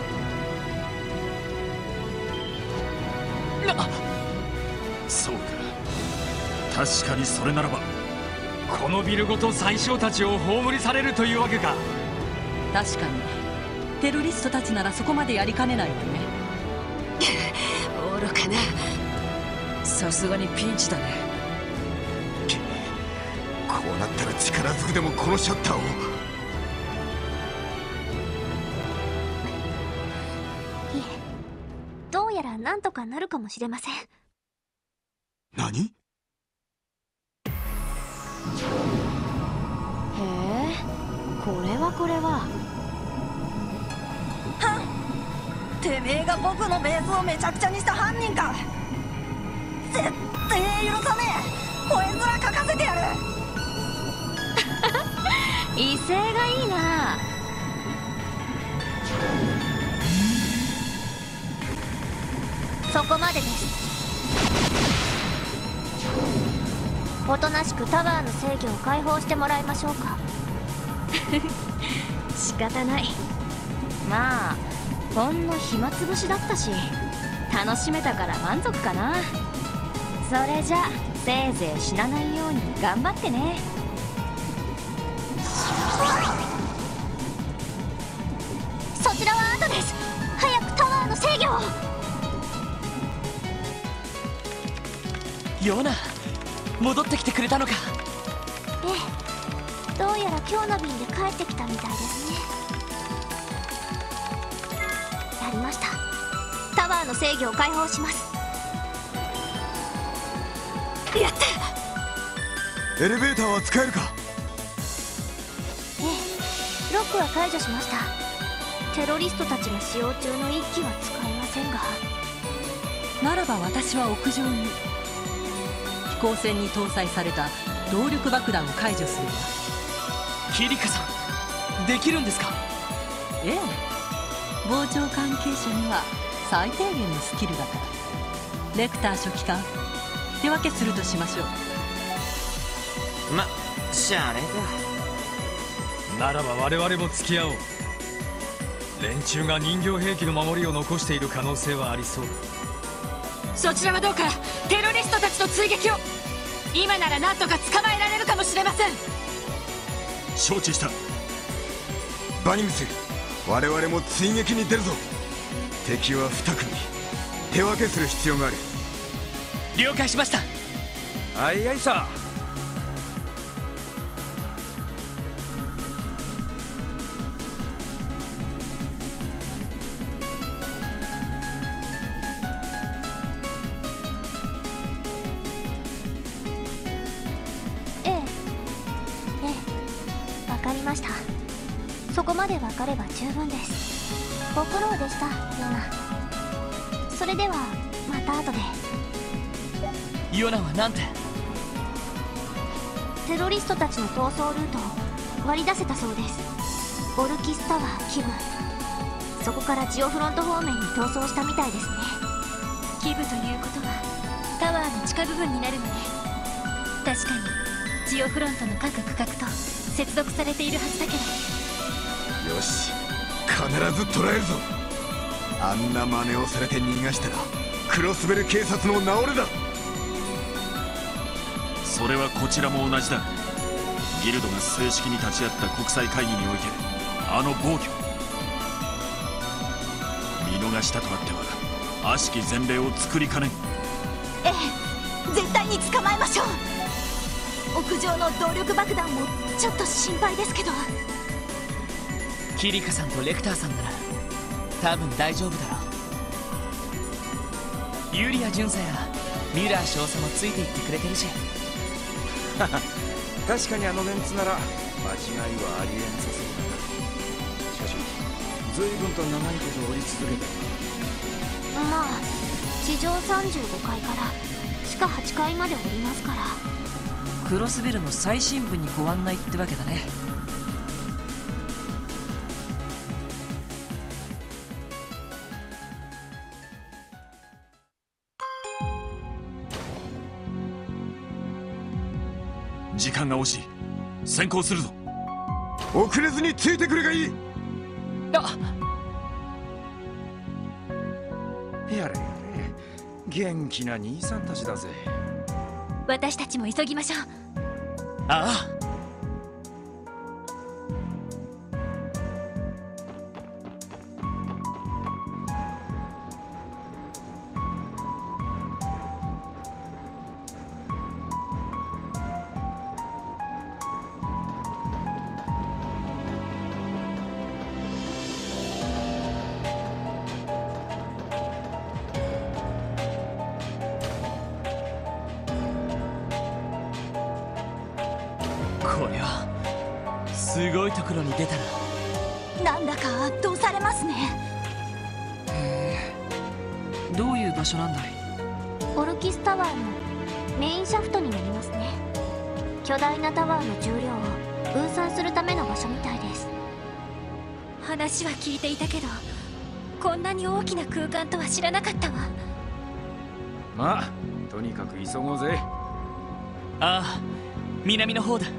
そうか、確かにそれならば
このビルごと宰相たちを葬りされるというわけか。
確かにテロリストたちならそこまでやりかねないわね。
愚かな。さすがにピンチだね。
こうなったら力ずくでもこのシャッターを。
いえ、どうやらなんとかなるかもしれません。
何？
へえ、これはこれは。
てめえが僕のベースをめちゃくちゃにした犯人か。絶対許さねえ。吠え面かかせてやる。
威勢がいいな。そこまでです。おとなしくタワーの制御を解放してもらいましょうか。仕方ない。まあほんの暇つぶしだったし、楽しめたから満足かな。それじゃせいぜい死なないように頑張ってね。そちらは後です。早くタワーの制御を。
ヨナ、戻ってきてくれたのか。
ええ、どうやら今日の便で帰ってきたみたいですね。やりました。タワーの制御を解放します。やった。
エレベーターは使えるか？
ええ、ロックは解除しました。テロリストたちが使用中の一機は使えませんが。
ならば私は屋上に飛行船に搭載された動力爆弾を解除するわ。
キリカさん、できるんですか？
ええ、傍聴関係者には最低限のスキルだから。レクター書記官、手分けするとしましょう。
ま、しゃあね
えか。ならば我々も付き合おう。連中が人形兵器の守りを残している可能性はありそう。
そちらはどうかテロリストたちの追撃を。今なら何とか捕まえられるかもしれません。
承知した。
バニムス、我々も追撃に出るぞ。敵は2組、手分けする必要がある。
了解しました。
あいあいさ。
わかりました。そこまでわかれば十分です。ご苦労でした、ヨナ。それではまた後で。
ヨナはなんて？
テロリストたちの逃走ルートを割り出せたそうです。オルキスタワーキブ、そこからジオフロント方面に逃走したみたいですね。
キブということはタワーの地下部分になるのね。確かにジオフロントの各区画と接続されているはずだけど。
よし、 必ず捕らえるぞ。あんな真似をされて逃がしたらクロスベル警察の名折れだ。
それはこちらも同じだ。ギルドが正式に立ち会った国際会議においてあの暴挙見逃したとあっては悪しき前例を作りかねん。
ええ、絶対に捕まえましょう。屋上の動力爆弾もちょっと心配ですけど。
キリカさんとレクターさんなら多分大丈夫だろう。ユリア巡査やミュラー少佐もついていってくれてるし
確かにあのメンツなら間違いはありえんさそうだ。しかし随分と長いこと降り続けて。
まあ地上35階から地下8階まで降りますから。
クロスベルの最深部にご案内ってわけだね。
時間が惜しい。先行するぞ。
遅れずについてくれがいい。
やれやれ、元気な兄さんたちだぜ。
私たちも急ぎましょう。
ああ。こりゃすごいところに出たな。
なんだか圧倒されますね。
へえ、どういう場所なんだい？
オルキスタワーのメインシャフトになりますね。巨大なタワーの重量を分散するための場所みたいです。
話は聞いていたけどこんなに大きな空間とは知らなかったわ。
まあとにかく急ごうぜ。
ああ、南の方だ。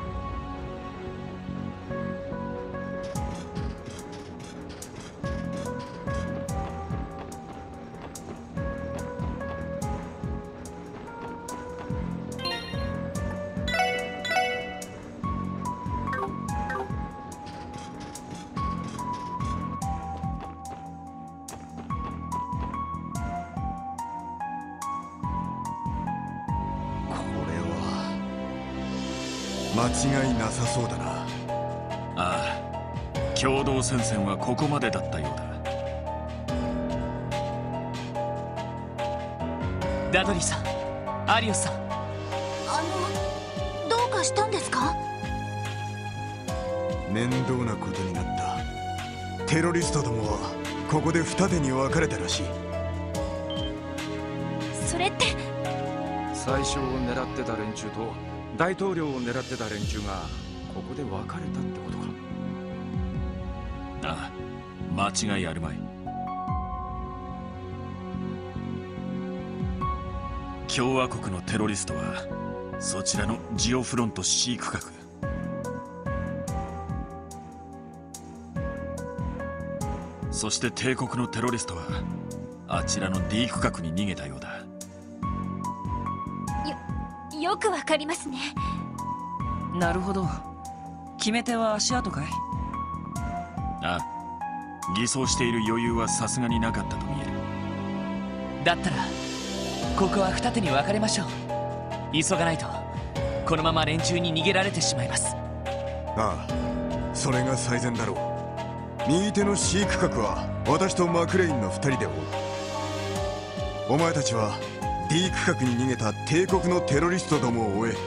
間違いなさそうだな。
ああ、共同戦線はここまでだったよう
だ。ダドリーさん、アリオスさん、
どうかしたんですか？
面倒なことになった。テロリストどもはここで二手に分かれたらしい。
それって
最初を狙ってた連中と大統領を狙ってた連中がここで別れたってことか。
ああ、間違いあるまい。共和国のテロリストはそちらのジオフロント C 区画、そして帝国のテロリストはあちらの D 区画に逃げたようだ。
よくわかりますね。
なるほど。決め手は足跡かい？
ああ、偽装している余裕はさすがになかったと見える。
だったらここは二手に分かれましょう。急がないとこのまま連中に逃げられてしまいます。
ああ、それが最善だろう。右手の C 区画は私とマクレインの二人で追う。お前たちはD 区画に逃げた帝国のテロリストどもを追え。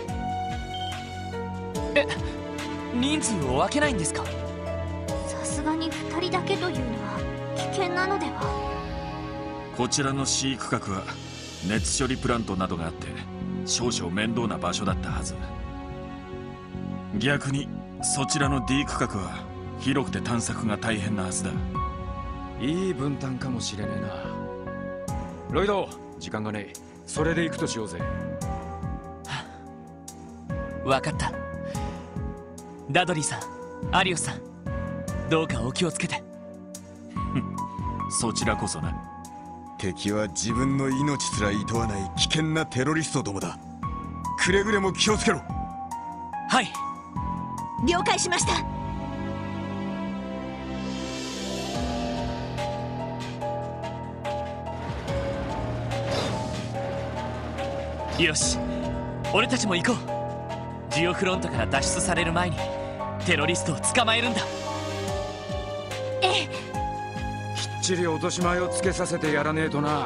人数を分けないんですか？
さすがに2人だけというのは危険なのでは？
こちらの C 区画は熱処理プラントなどがあって少々面倒な場所だったはず。逆にそちらの D 区画は広くて探索が大変なはずだ。
いい分担かもしれねえな。ロイド、時間がねえ。それで行くとしようぜ。
分かった。ダドリーさん、アリオスさん、どうかお気をつけて。
そちらこそな。
敵は自分の命すら厭わない危険なテロリストどもだ。くれぐれも気をつけろ。
はい、了解しました。
よし、俺たちも行こう。ジオフロントから脱出される前にテロリストを捕まえるんだ。
ええ、
きっちり落とし前をつけさせてやらねえとな。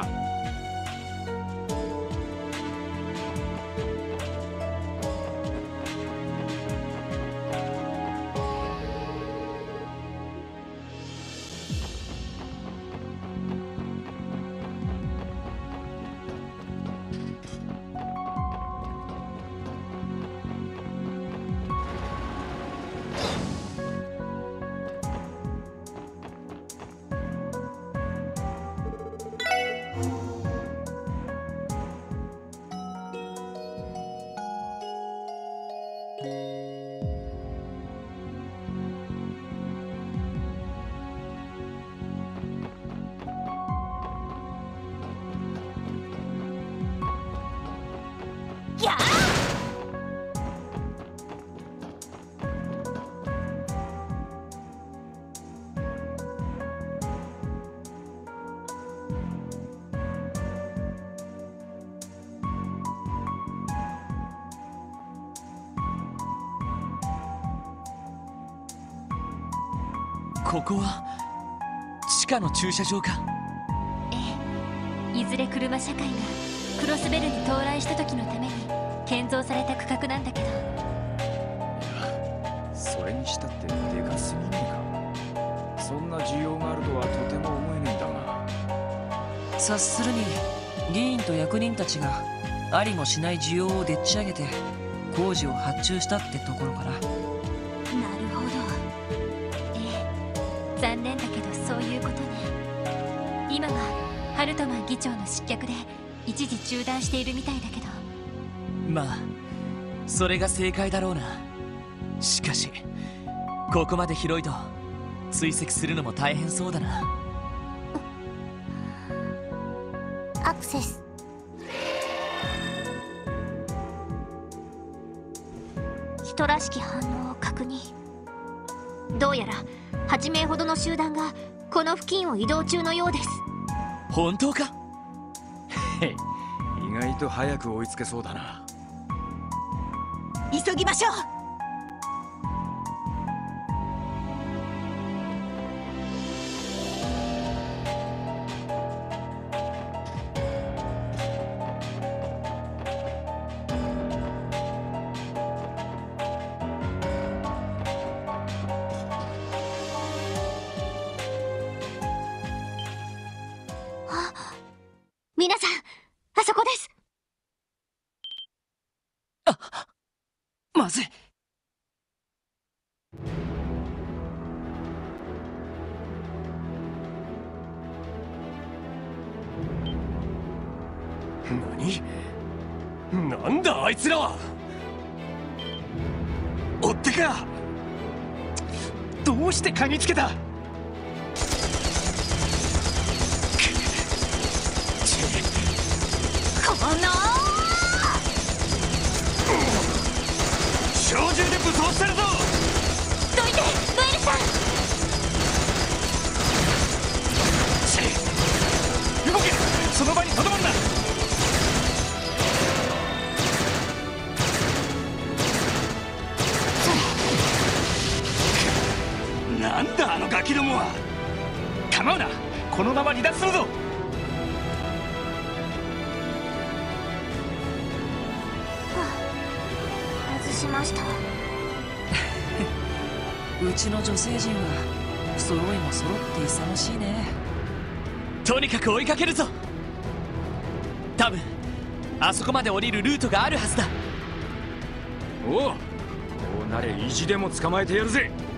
やあ、
ここは地下の駐車場か。
いずれ車社会がクロスベルに到来した時のために建造された区画なんだけど。
それにしたってでかすぎねえか。そんな需要があるとはとても思えねえんだが。
察するに議員と役人たちがありもしない需要をでっち上げて工事を発注したってところかな。
なるほど。残念だけどそういうことね。今はハルトマン議長の失脚で一時中断しているみたいだけど。
まあそれが正解だろうな。しかしここまで広いと追跡するのも大変そうだな。
アクセス。人らしき反応を確認。どうやら8名ほどの集団がこの付近を移動中のようです。
本当か？
意外と早く追いつけそうだな。
急ぎましょう。
皆さん、あそこです。
まずい。
なんだあいつらは。追ってか。どうして嗅ぎつけた。
この
小銃で武装してるぞ。
どいて、ノエルさん。
動け、その場にとどまんな。なんだあのガキどもは。構うな、このまま離脱するぞ。
外しました。
うちの女性陣は揃いも揃って勇ましいね。
とにかく追いかけるぞ。多分あそこまで降りるルートがあるはずだ。
おう、こうなれ意地でも捕まえてやるぜ。